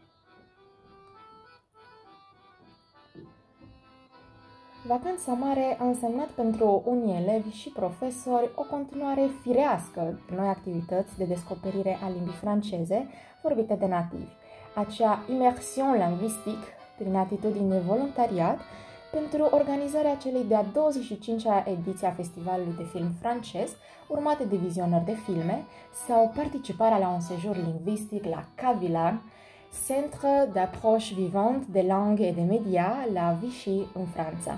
Z: Vacanța mare a însemnat pentru unii elevi și profesori o continuare firească de noi activități de descoperire a limbii franceze vorbite de nativi. Acea immersion linguistique, prin atitudini de voluntariat, pentru organizarea celei de-a douăzeci și cincea ediție a Festivalului de Film Francez, urmate de vizionări de filme, sau participarea la un sejur lingvistic la Cavillan, Centre d'approche vivante de langue et de médias, la Vichy, în Franța.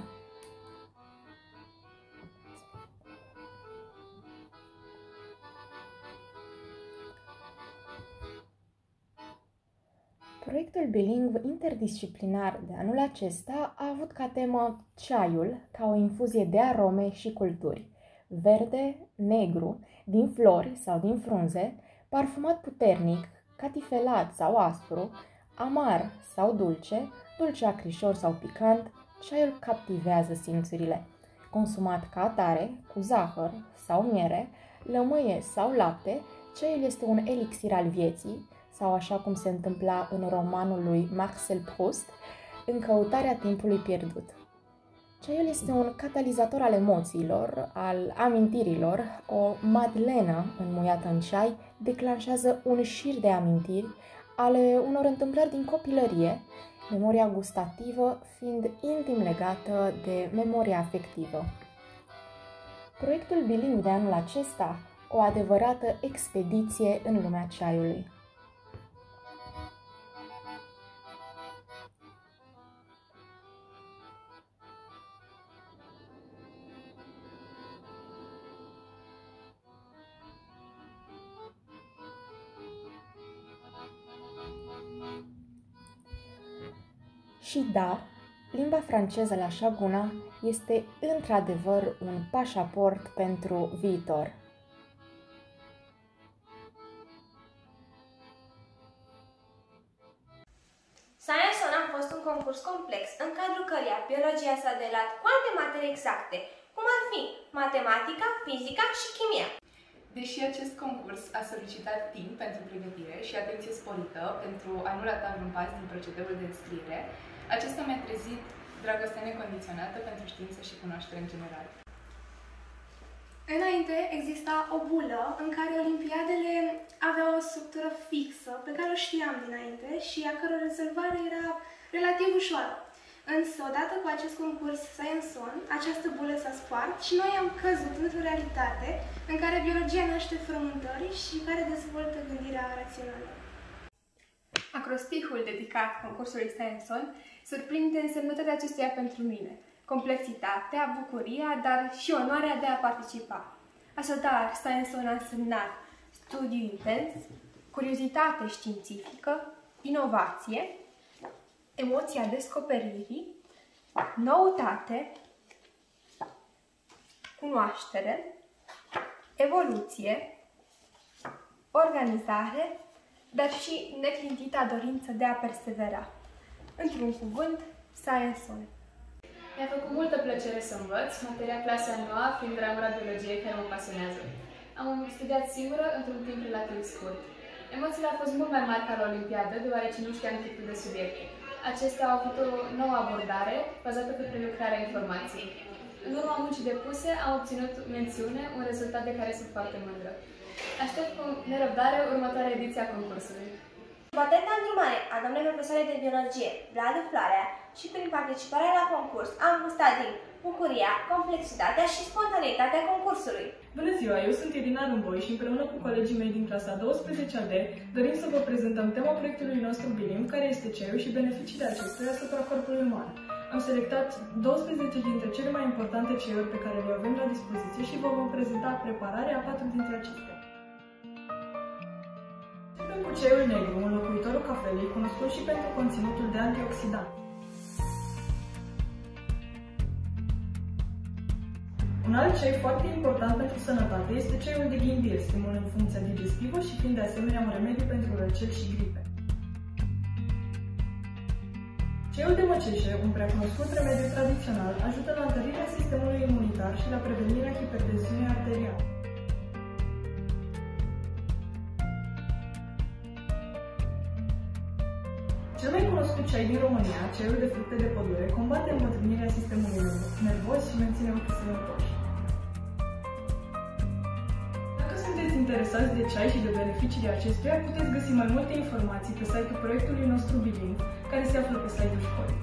Z: Proiectul bilingv interdisciplinar de anul acesta a avut ca temă ceaiul ca o infuzie de arome și culturi. Verde, negru, din flori sau din frunze, parfumat puternic, catifelat sau aspru, amar sau dulce, dulce acrișor sau picant, ceaiul captivează simțurile. Consumat ca atare, cu zahăr sau miere, lămâie sau lapte, ceaiul este un elixir al vieții, sau așa cum se întâmpla în romanul lui Marcel Proust, În căutarea timpului pierdut. Ceaiul este un catalizator al emoțiilor, al amintirilor. O madlenă înmuiată în ceai declanșează un șir de amintiri ale unor întâmplări din copilărie, memoria gustativă fiind intim legată de memoria afectivă. Proiectul bilingv de anul acesta, o adevărată expediție în lumea ceaiului. Și da, limba franceză la Șaguna este într-adevăr un pașaport pentru viitor.
D: concurs complex în cadrul căruia biologia s-a delat cu alte materii exacte, cum ar fi matematica, fizica și chimia.
E: Deși acest concurs a solicitat timp pentru pregătire și atenție sporită pentru a nu rata vreun pas din procedeul de înscriere, acesta mi-a trezit dragostea necondiționată pentru știință și cunoaștere în general.
D: Înainte exista o bulă în care olimpiadele aveau o structură fixă pe care o știam dinainte și a căror rezolvare era relativ ușoară. Însă, odată cu acest concurs Science-On, această bulă s-a spart și noi am căzut într-o realitate în care biologia naște frământări și care dezvoltă gândirea rațională. Acrostihul dedicat concursului Science-On surprinde însemnătatea acestuia pentru mine. Complexitatea, bucuria, dar și onoarea de a participa. Așadar, Science-On a însemnat studiu intens, curiozitate științifică, inovație, emoția descoperirii, noutate, cunoaștere, evoluție, organizare, dar și neclintita dorință de a persevera. Într-un cuvânt, Science-On.
E: Mi-a făcut multă plăcere să învăț, materia clasa a noua fiind ramura biologiei care mă pasionează. Am studiat singură într-un timp relativ scurt. Emoțiile au fost mult mai mari ca la Olimpiadă, deoarece nu știam tipul de subiecte. Acestea au avut o nouă abordare, bazată pe prelucrarea informației. În urma muncii depuse, am obținut mențiune, un rezultat de care sunt foarte mândră. Aștept cu nerăbdare următoarea ediție a concursului.
D: Cu atenta îndrumare a doamnei profesoare de biologie, Vladu Floarea, și prin participarea la concurs am gustat din bucuria, complexitatea și spontaneitatea concursului.
F: Bună ziua, eu sunt Edina Râmboi și împreună cu colegii mei din clasa a douăsprezecea D dorim să vă prezentăm tema proiectului nostru bilim, care este C E U și beneficiile acestuia asupra corpului uman. Am selectat douăsprezece dintre cele mai importante C E uri pe care le avem la dispoziție și vă vom prezenta prepararea a patru dintre acestea. Începem cu ceaiul negru, înlocuitorul cafelei, cunoscut și pentru conținutul de antioxidanți. Un alt ceai foarte important pentru sănătate este ceaiul de ghimbir, stimulând funcția digestivă și fiind de asemenea un remediu pentru răceli și gripe. Ceaiul de măceșe, un preacunoscut remediu tradițional, ajută la întărirea sistemului imunitar și la prevenirea hipertensiunii arteriale. Cel mai cunoscut ceai din România, ceaiul de fructe de pădure, combate îmbătrânirea sistemului nervos și menține ochii sănătoși. Dacă sunteți interesați de ceai și de beneficiile acestuia, puteți găsi mai multe informații pe site-ul proiectului nostru bilim, care se află pe site-ul școlii.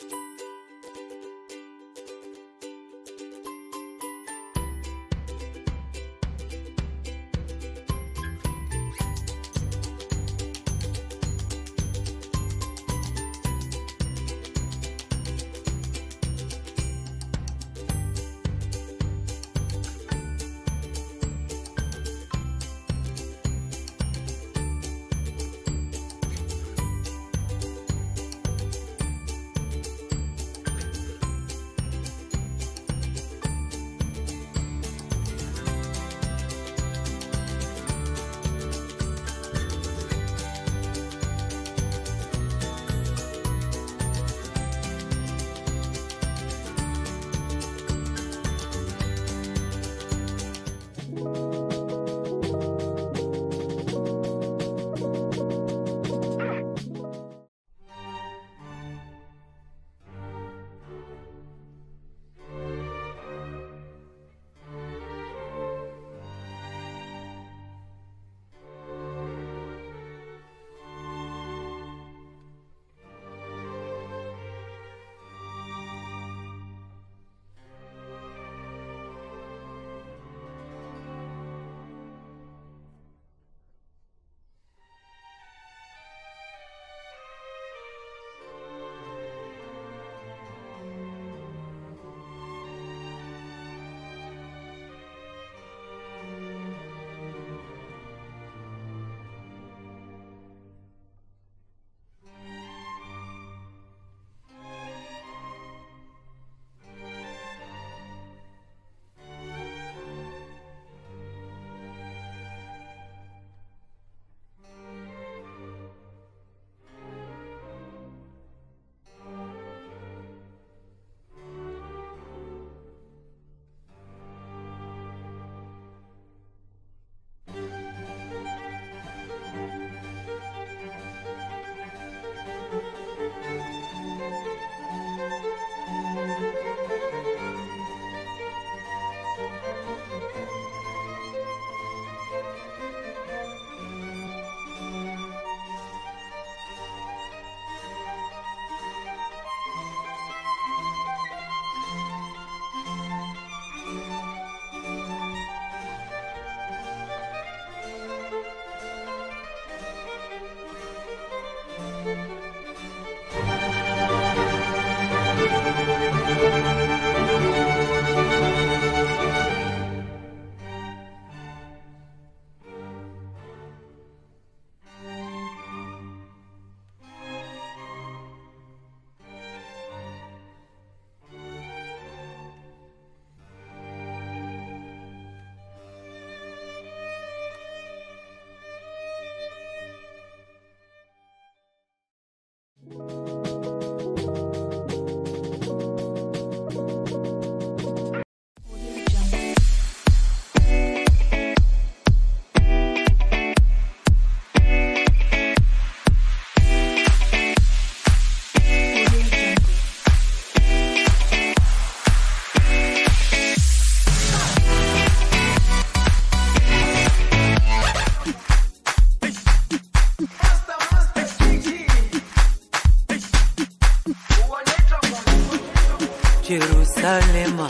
C: Jerusalema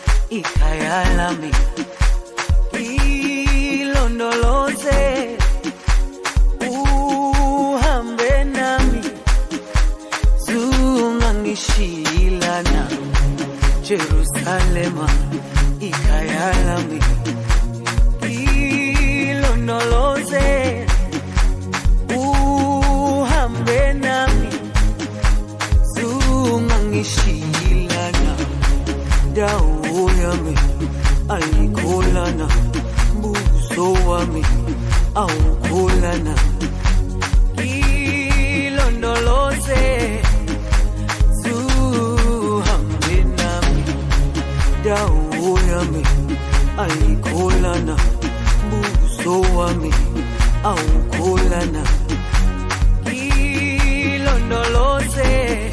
C: ikayalami ilondoloze uhambe nami zungangishilana Jerusalema ikayalami ilondoloze uhambe nami zungangishilana dawo yami ayikolana buso wami awukolana ilondoloze zuhambe nami dawo yami ayikolana buso wami awukolana ilondoloze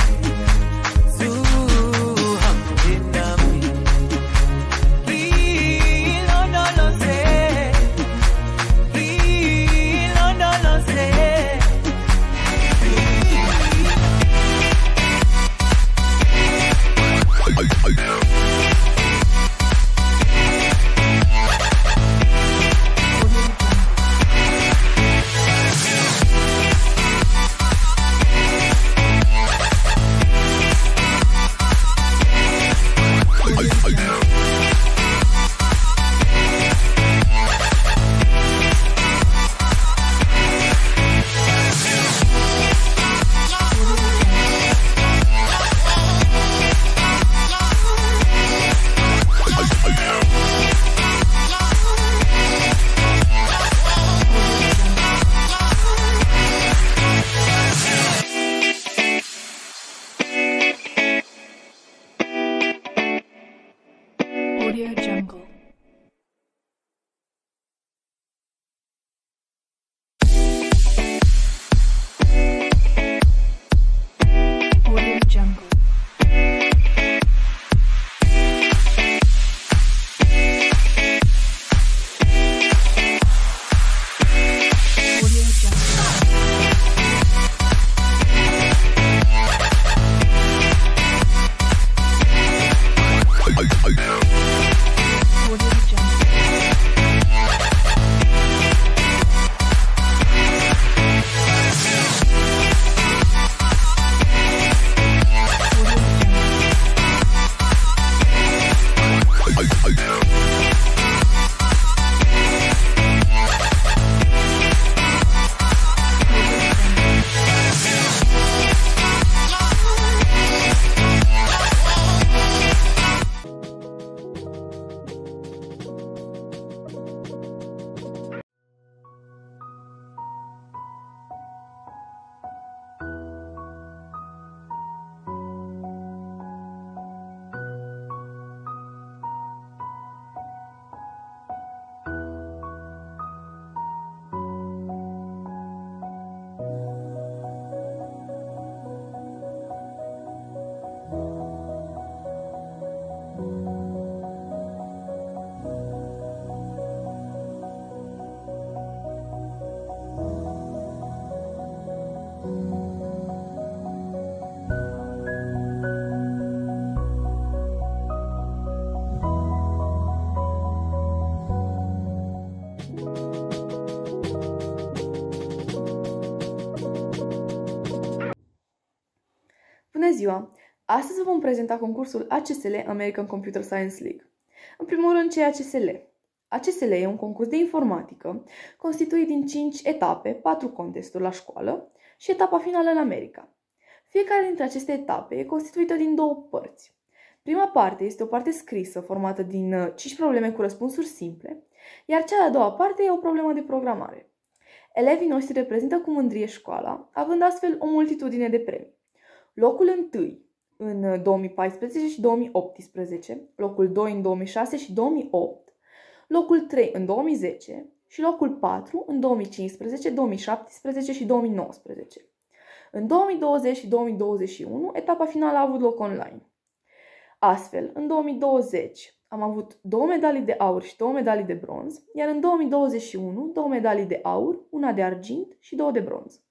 G: ziua! Astăzi vă vom prezenta concursul A C S L, American Computer Science League. În primul rând, ce e A C S L? A C S L e un concurs de informatică constituit din cinci etape, patru contesturi la școală și etapa finală în America. Fiecare dintre aceste etape e constituită din două părți. Prima parte este o parte scrisă formată din cinci probleme cu răspunsuri simple, iar cea de-a doua parte e o problemă de programare. Elevii noștri reprezintă cu mândrie școala, având astfel o multitudine de premii. Locul întâi în două mii paisprezece și două mii optsprezece, locul doi în două mii șase și două mii opt, locul trei în două mii zece și locul patru în două mii cincisprezece, două mii șaptesprezece și două mii nouăsprezece. În două mii douăzeci și două mii douăzeci și unu, etapa finală a avut loc online. Astfel, în două mii douăzeci am avut două medalii de aur și două medalii de bronz, iar în două mii douăzeci și unu, două medalii de aur, una de argint și două de bronz.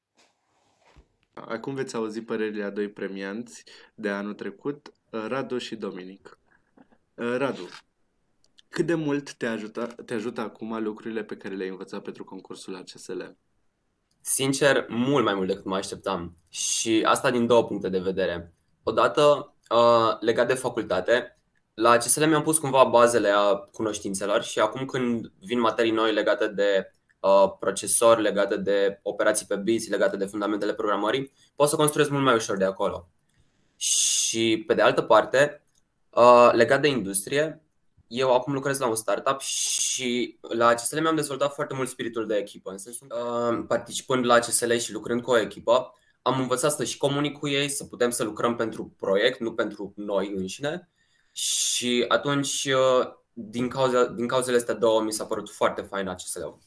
H: Acum veți auzi părerile a doi premianți de anul trecut, Radu și Dominic. Radu, cât de mult te ajută, te ajută acum lucrurile pe care le-ai învățat pentru concursul A C S L?
I: Sincer, mult mai mult decât mă așteptam. Și asta din două puncte de vedere. Odată, uh, legat de facultate, la A C S L mi-am pus cumva bazele a cunoștințelor și acum când vin materii noi legate de uh, procesor, legate de operații pe biți, legate de fundamentele programării, pot să construiesc mult mai ușor de acolo. Și pe de altă parte, uh, legat de industrie, eu acum lucrez la un startup și la A C S L mi-am dezvoltat foarte mult spiritul de echipă. În sensul, uh, participând la A C S L și lucrând cu o echipă, am învățat să și comunic cu ei, să putem să lucrăm pentru proiect, nu pentru noi înșine. Și atunci, din, cauza, din cauzele astea două, mi s-a părut foarte fain A C S L-ul.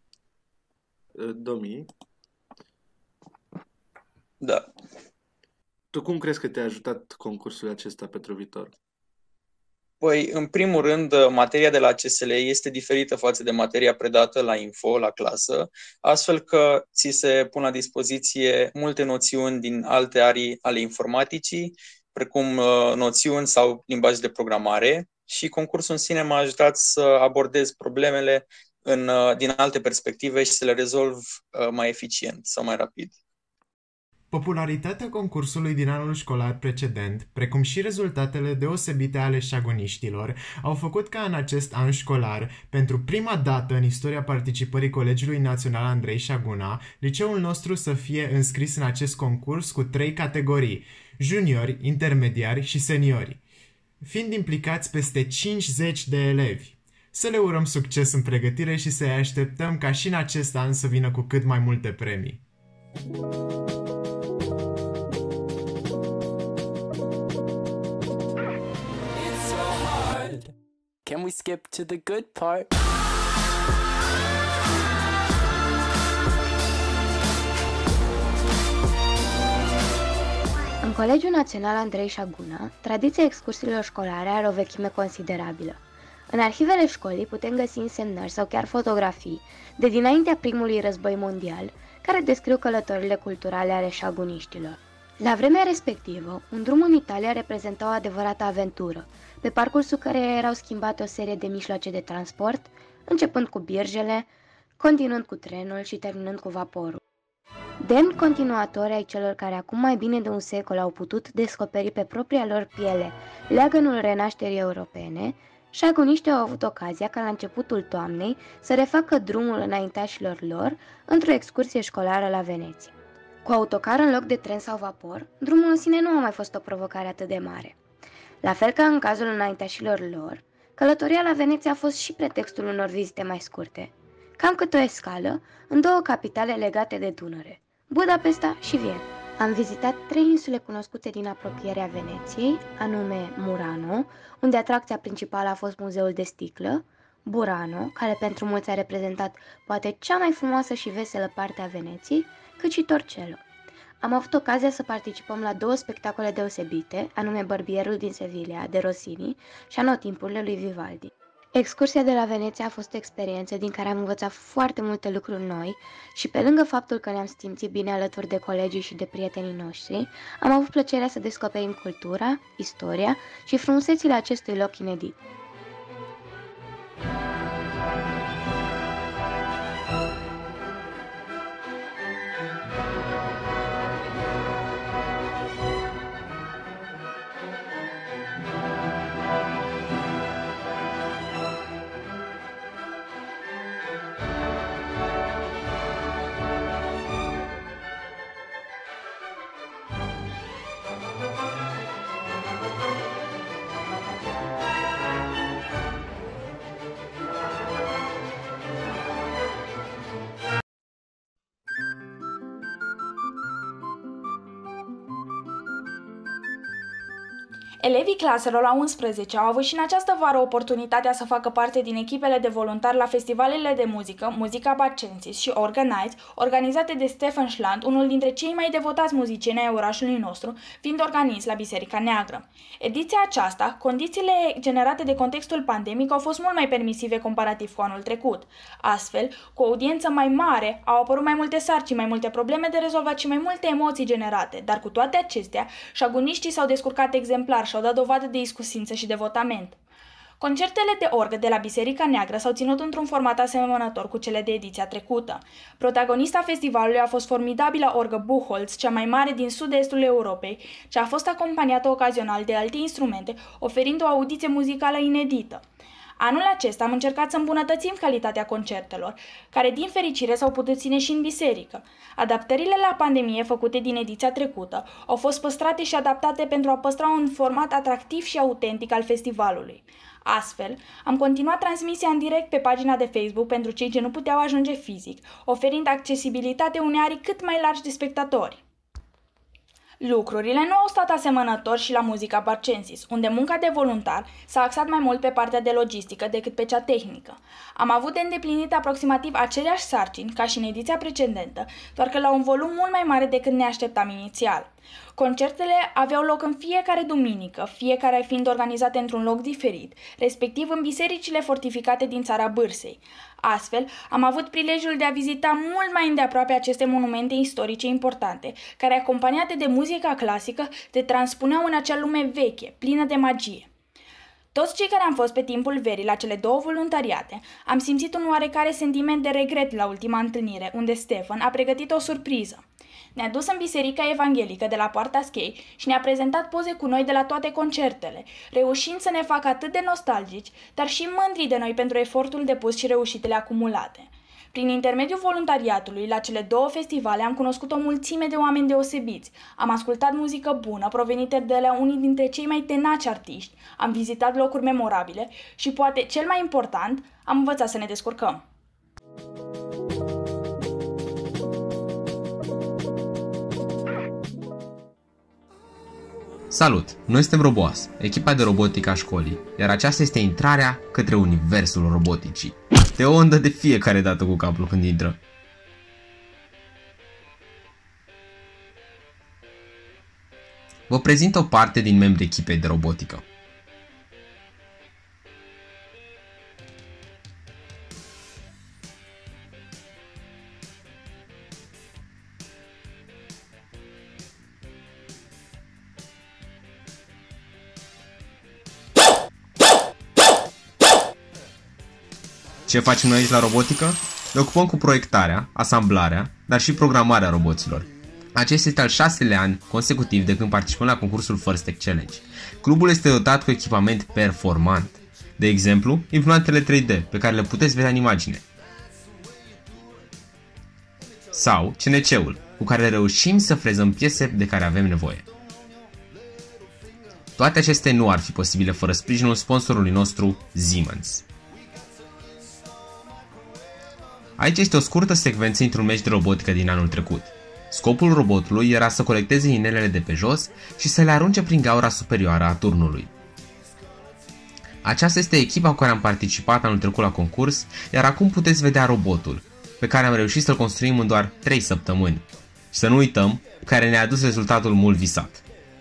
H: Domi?
J: Da.
H: Tu cum crezi că te-a ajutat concursul acesta pentru viitor?
J: Păi, în primul rând, materia de la A C S L este diferită față de materia predată la info, la clasă, astfel că ți se pun la dispoziție multe noțiuni din alte arii ale informaticii, precum noțiuni sau limbaj de programare, și concursul în sine m-a ajutat să abordez problemele în, din alte perspective și să le rezolv mai eficient sau mai rapid.
K: Popularitatea concursului din anul școlar precedent, precum și rezultatele deosebite ale șaguniștilor, au făcut ca în acest an școlar, pentru prima dată în istoria participării Colegiului Național Andrei Șaguna, liceul nostru să fie înscris în acest concurs cu trei categorii: juniori, intermediari și seniori, fiind implicați peste cincizeci de elevi. Să le urăm succes în pregătire și să-i așteptăm ca și în acest an să vină cu cât mai multe premii.
C: Can we skip to the good part?
O: În Colegiul Național Andrei Șaguna, tradiția excursiilor școlare are o vechime considerabilă. În arhivele școlii putem găsi însemnări sau chiar fotografii de dinaintea primului război mondial, care descriu călătorile culturale ale șaguniștilor. La vremea respectivă, un drum în Italia reprezenta o adevărată aventură, pe parcursul căreia erau schimbate o serie de mijloace de transport, începând cu birjele, continuând cu trenul și terminând cu vaporul. Demni continuatori ai celor care acum mai bine de un secol au putut descoperi pe propria lor piele leagănul renașterii europene, șaguniștii au avut ocazia ca la începutul toamnei să refacă drumul înaintașilor lor într-o excursie școlară la Veneția. Cu autocar în loc de tren sau vapor, drumul în sine nu a mai fost o provocare atât de mare. La fel ca în cazul înaintașilor lor, călătoria la Veneția a fost și pretextul unor vizite mai scurte, cam cât o escală în două capitale legate de Dunăre, Budapesta și Viena. Am vizitat trei insule cunoscute din apropierea Veneției, anume Murano, unde atracția principală a fost Muzeul de Sticlă, Burano, care pentru mulți a reprezentat poate cea mai frumoasă și veselă parte a Veneției, cât și Torcello. Am avut ocazia să participăm la două spectacole deosebite, anume Barbierul din Sevilla, de Rossini, și Anotimpurile lui Vivaldi. Excursia de la Veneția a fost o experiență din care am învățat foarte multe lucruri noi și, pe lângă faptul că ne-am simțit bine alături de colegii și de prietenii noștri, am avut plăcerea să descoperim cultura, istoria și frumusețile acestui loc inedit.
L: Elevii claselor la unsprezece au avut și în această vară oportunitatea să facă parte din echipele de voluntari la festivalele de muzică, Muzica Barcensis și Organize, organizate de Stefan Schland, unul dintre cei mai devotați muzicieni ai orașului nostru, fiind organist la Biserica Neagră. Ediția aceasta, condițiile generate de contextul pandemic au fost mult mai permisive comparativ cu anul trecut. Astfel, cu o audiență mai mare, au apărut mai multe sarcini, mai multe probleme de rezolvat și mai multe emoții generate, dar cu toate acestea, șaguniștii s-au descurcat exemplar și au dat dovadă de iscusință și devotament. Concertele de orgă de la Biserica Neagră s-au ținut într-un format asemănător cu cele de ediția trecută. Protagonista festivalului a fost formidabila orgă Buchholz, cea mai mare din sud-estul Europei, ce a fost acompaniată ocazional de alte instrumente, oferind o audiție muzicală inedită. Anul acesta am încercat să îmbunătățim calitatea concertelor, care din fericire s-au putut ține și în biserică. Adaptările la pandemie făcute din ediția trecută au fost păstrate și adaptate pentru a păstra un format atractiv și autentic al festivalului. Astfel, am continuat transmisia în direct pe pagina de Facebook pentru cei ce nu puteau ajunge fizic, oferind accesibilitate unei arii cât mai largi de spectatori. Lucrurile nu au stat asemănător și la Muzica Barcensis, unde munca de voluntar s-a axat mai mult pe partea de logistică decât pe cea tehnică. Am avut de îndeplinit aproximativ aceleași sarcini ca și în ediția precedentă, doar că la un volum mult mai mare decât ne așteptam inițial. Concertele aveau loc în fiecare duminică, fiecare fiind organizate într-un loc diferit, respectiv în bisericile fortificate din țara Bârsei. Astfel, am avut prilejul de a vizita mult mai îndeaproape aceste monumente istorice importante, care, acompaniate de muzica clasică, te transpuneau în acea lume veche, plină de magie. Toți cei care am fost pe timpul verii la cele două voluntariate, am simțit un oarecare sentiment de regret la ultima întâlnire, unde Stefan a pregătit o surpriză. Ne-a dus în biserica evanghelică de la Poarta Schei și ne-a prezentat poze cu noi de la toate concertele, reușind să ne facă atât de nostalgici, dar și mândri de noi pentru efortul depus și reușitele acumulate. Prin intermediul voluntariatului, la cele două festivale am cunoscut o mulțime de oameni deosebiți, am ascultat muzică bună provenită de la unii dintre cei mai tenaci artiști, am vizitat locuri memorabile și, poate cel mai important, am învățat să ne descurcăm.
M: Salut! Noi suntem Roboas, echipa de robotică a școlii, iar aceasta este intrarea către universul roboticii. Te ondă de fiecare dată cu capul când intră. Vă prezint o parte din membrii echipei de robotică. Ce facem noi aici la robotică? Ne ocupăm cu proiectarea, asamblarea, dar și programarea roboților. Acesta este al șaselea an consecutiv de când participăm la concursul First Tech Challenge. Clubul este dotat cu echipament performant. De exemplu, implantele trei D, pe care le puteți vedea în imagine. Sau C N C-ul, cu care reușim să frezăm piese de care avem nevoie. Toate acestea nu ar fi posibile fără sprijinul sponsorului nostru, Siemens. Aici este o scurtă secvență într-un meci de robotică din anul trecut. Scopul robotului era să colecteze inelele de pe jos și să le arunce prin gaura superioară a turnului. Aceasta este echipa cu care am participat anul trecut la concurs, iar acum puteți vedea robotul, pe care am reușit să-l construim în doar trei săptămâni. Și să nu uităm, care ne-a adus rezultatul mult visat.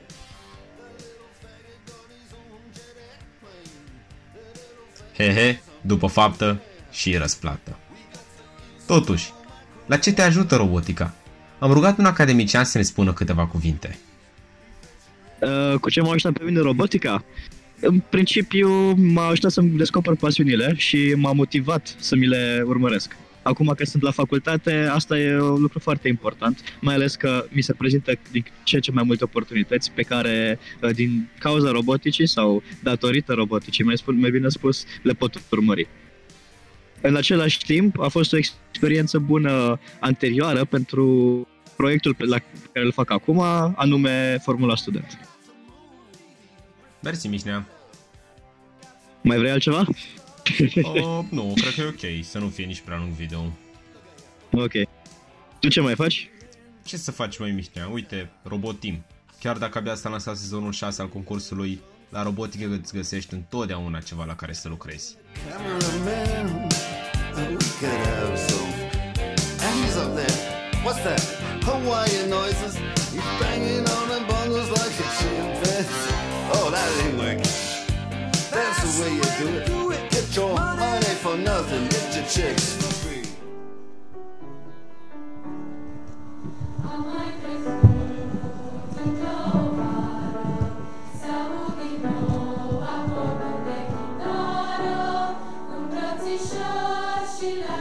M: Hehe, după faptă și răsplată. Totuși, la ce te ajută robotica? Am rugat un academician să ne spună câteva cuvinte.
N: Uh, cu ce m-a ajutat pe mine robotica? În principiu m-a ajutat să-mi descoper pasiunile și m-a motivat să mi le urmăresc. Acum că sunt la facultate, asta e un lucru foarte important, mai ales că mi se prezintă din ce ce mai multe oportunități pe care, din cauza roboticii sau datorită roboticii, mai, spun, mai bine spus, le pot urmări. În același timp, a fost o experiență bună anterioară pentru proiectul pe la care îl fac acum, anume Formula Student.
M: Mersi, Mihnea.
N: Mai vrei altceva?
M: Uh, nu, cred că e ok să nu fie nici prea lung video.
N: Ok. Tu ce mai faci?
M: Ce să faci, mai Mihnea? Uite, Robot Team. Chiar dacă abia s-a lansat sezonul șase al concursului, La robotică îți găsești întotdeauna ceva la care să lucrezi.
A: What's that? Hawaiian noises. He's banging on the bongos like a chimpanzee. Oh, that ain't working. That's the way you do it. Get your money for nothing. Get your chicks for free. She